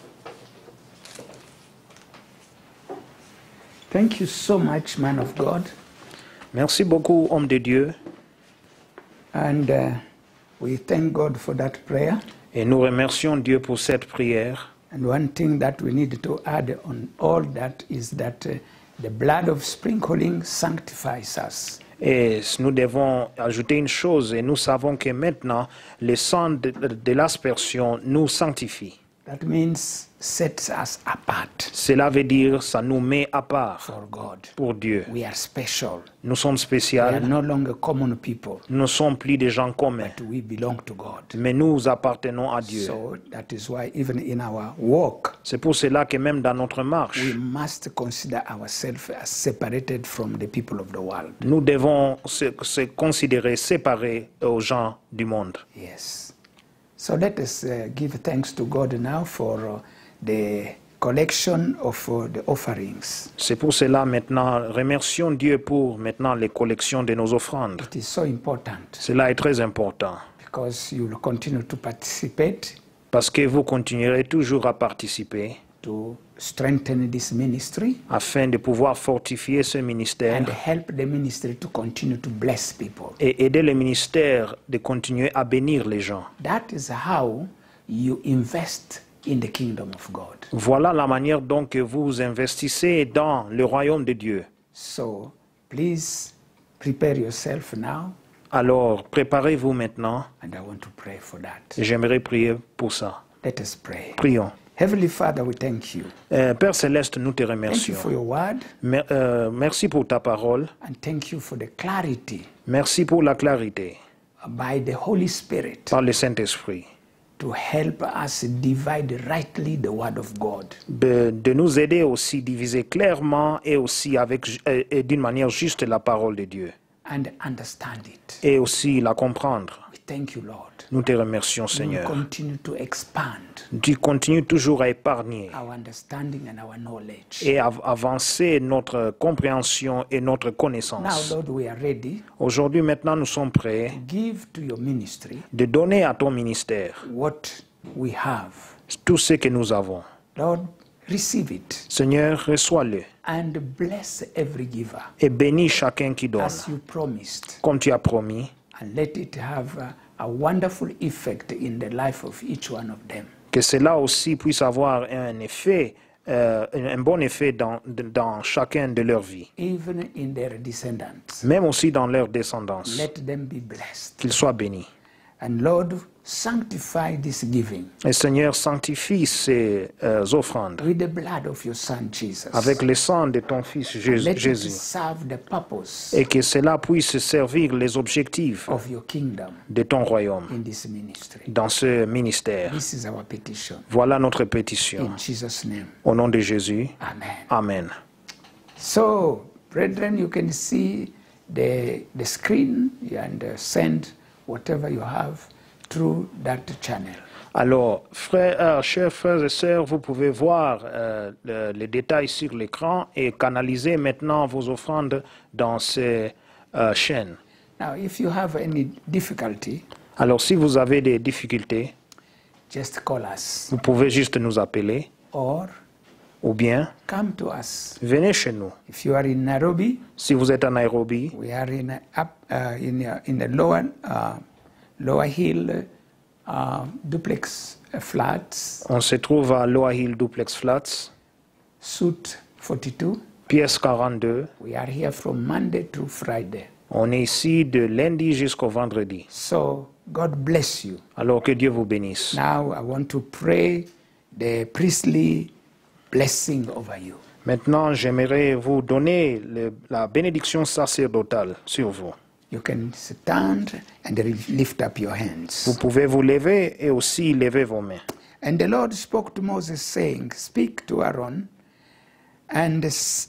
Thank you so much, man of God. Merci beaucoup, homme de Dieu, And we thank God for that prayer. et nous remercions Dieu pour cette prière. And one thing that we need to add on all that is that the blood of sprinkling sanctifies us. Et nous devons ajouter une chose, et nous savons que maintenant, le sang de l'aspersion nous sanctifie. That means sets us apart Cela veut dire, ça nous met à part for God. pour Dieu. We are special. Nous sommes We are spéciaux, no longer common people, nous ne sommes plus des gens communs, but we belong to God. mais nous appartenons à Dieu. So that is why even in our walk, C'est pour cela que même dans notre marche, we must consider ourselves as separated from the people of the world. nous devons se considérer séparés aux gens du monde. Yes. So let us give thanks to God now for the collection of the offerings. C'est pour cela maintenant, remercions Dieu pour maintenant les collections de nos offrandes. It is so important Cela est très important because you will continue to participate parce que vous continuerez toujours à participer to strengthen this ministry afin de pouvoir fortifier ce and ministère help the ministry to continue to bless people. et aider le ministère de continuer à bénir les gens. That is how you invest in the kingdom of God. Voilà la manière dont que vous investissez dans le royaume de Dieu. So please prepare yourself now, Alors, préparez-vous maintenant and I want to pray for that. et j'aimerais prier pour ça. Let us pray. Prions. Heavenly Father, we thank you. Père Céleste, nous te Thank you remercions. for your word, Merci pour ta parole. and thank you for the clarity Merci pour la clarité by the Holy Spirit par le Saint-Esprit to help us divide rightly the word of God. de nous aider aussi diviser clairement et aussi et d'une manière juste la parole de Dieu And understand it. et aussi la comprendre. We thank you, Lord. Nous te remercions, We Seigneur. continue to expand Tu continues toujours à épargner our understanding and our knowledge. et à avancer notre compréhension et notre Now, connaissance. Lord, we are ready Aujourd'hui, maintenant, nous sommes prêts to give to your ministry de donner à ton ministère what we have. tout ce que nous avons. Lord, receive it Seigneur, reçois-le and bless every giver et bénis chacun qui donne, as you promised, comme tu as promis, and let it have a wonderful effect in the life of each one of them. que cela aussi puisse avoir un effet, un bon effet dans chacun de leur vie, Even in their descendants, même aussi dans leur descendance, let them be blessed. qu'ils soient bénis. And Lord, sanctify this giving Et Seigneur, sanctifie ces offrandes with the blood of your Son Jesus. avec le sang de ton Fils Let it Jésus, serve the purpose et que cela puisse servir les objectifs of your kingdom de ton royaume in this ministry. dans ce ministère. This is our petition. Voilà notre pétition. In Jesus' name. Au nom de Jésus, Amen. Amen. So, brethren, you can see the screen and send whatever you have through that channel. Alors, chers frères et sœurs, vous pouvez voir les détails sur l'écran et canaliser maintenant vos offrandes dans ces chaînes. Now, if you have any difficulty, Alors, si vous avez des difficultés, just call us vous pouvez juste nous appeler or ou bien come to us. venez chez nous. If you are in Nairobi, Si vous êtes à Nairobi, we are in the lower hill duplex flats, on se trouve à Lower Hill Duplex Flats, suite 42. pièce 42. We are here from Monday to Friday. On est ici de lundi jusqu'au vendredi. So God bless you. Alors que Dieu vous bénisse. Now I want to pray the priestly blessing over you. Maintenant, j'aimerais vous donner la bénédiction sacerdotale sur vous. You can stand and lift up your hands. Vous pouvez vous lever et aussi lever vos mains. And the Lord spoke to Moses, saying, "Speak to Aaron and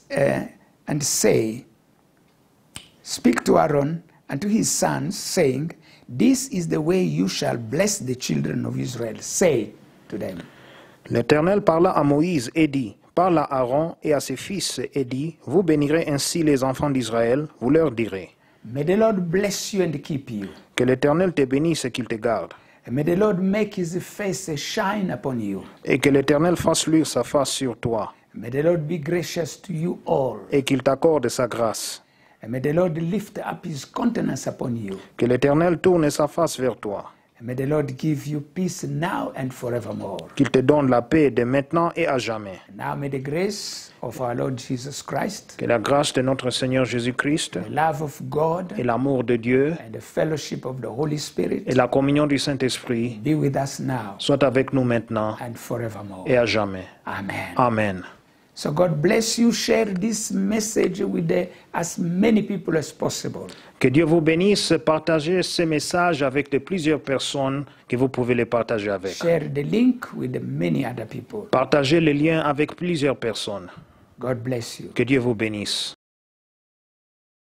say, speak to Aaron and to his sons, saying, This is the way you shall bless the children of Israel. Say to them." L'Éternel parla à Moïse et dit, parle à Aaron et à ses fils et dit, vous bénirez ainsi les enfants d'Israël, vous leur direz, May the Lord bless you and keep you. que l'Éternel te bénisse et qu'il te garde, And may the Lord make his face shine upon you. et que l'Éternel fasse luire sa face sur toi, May the Lord be gracious to you all. et qu'il t'accorde sa grâce, And may the Lord lift up his countenance upon you. que l'Éternel tourne sa face vers toi, And may the Lord give you peace now and forevermore. qu'il te donne la paix de maintenant et à jamais. And now may the grace of our Lord Jesus Christ, Que la grâce de notre Seigneur Jésus-Christ, the love of God, et l'amour de Dieu, and the fellowship of the Holy Spirit et la communion du Saint-Esprit be with us now soient avec nous maintenant and forevermore. et à jamais. Amen. Amen. So God bless you. Share this message with as many people as possible. Que Dieu vous bénisse. Partagez ce message avec de plusieurs personnes que vous pouvez les partager avec. Share the link with many other people. Partagez le lien avec plusieurs personnes. God bless you. Que Dieu vous bénisse.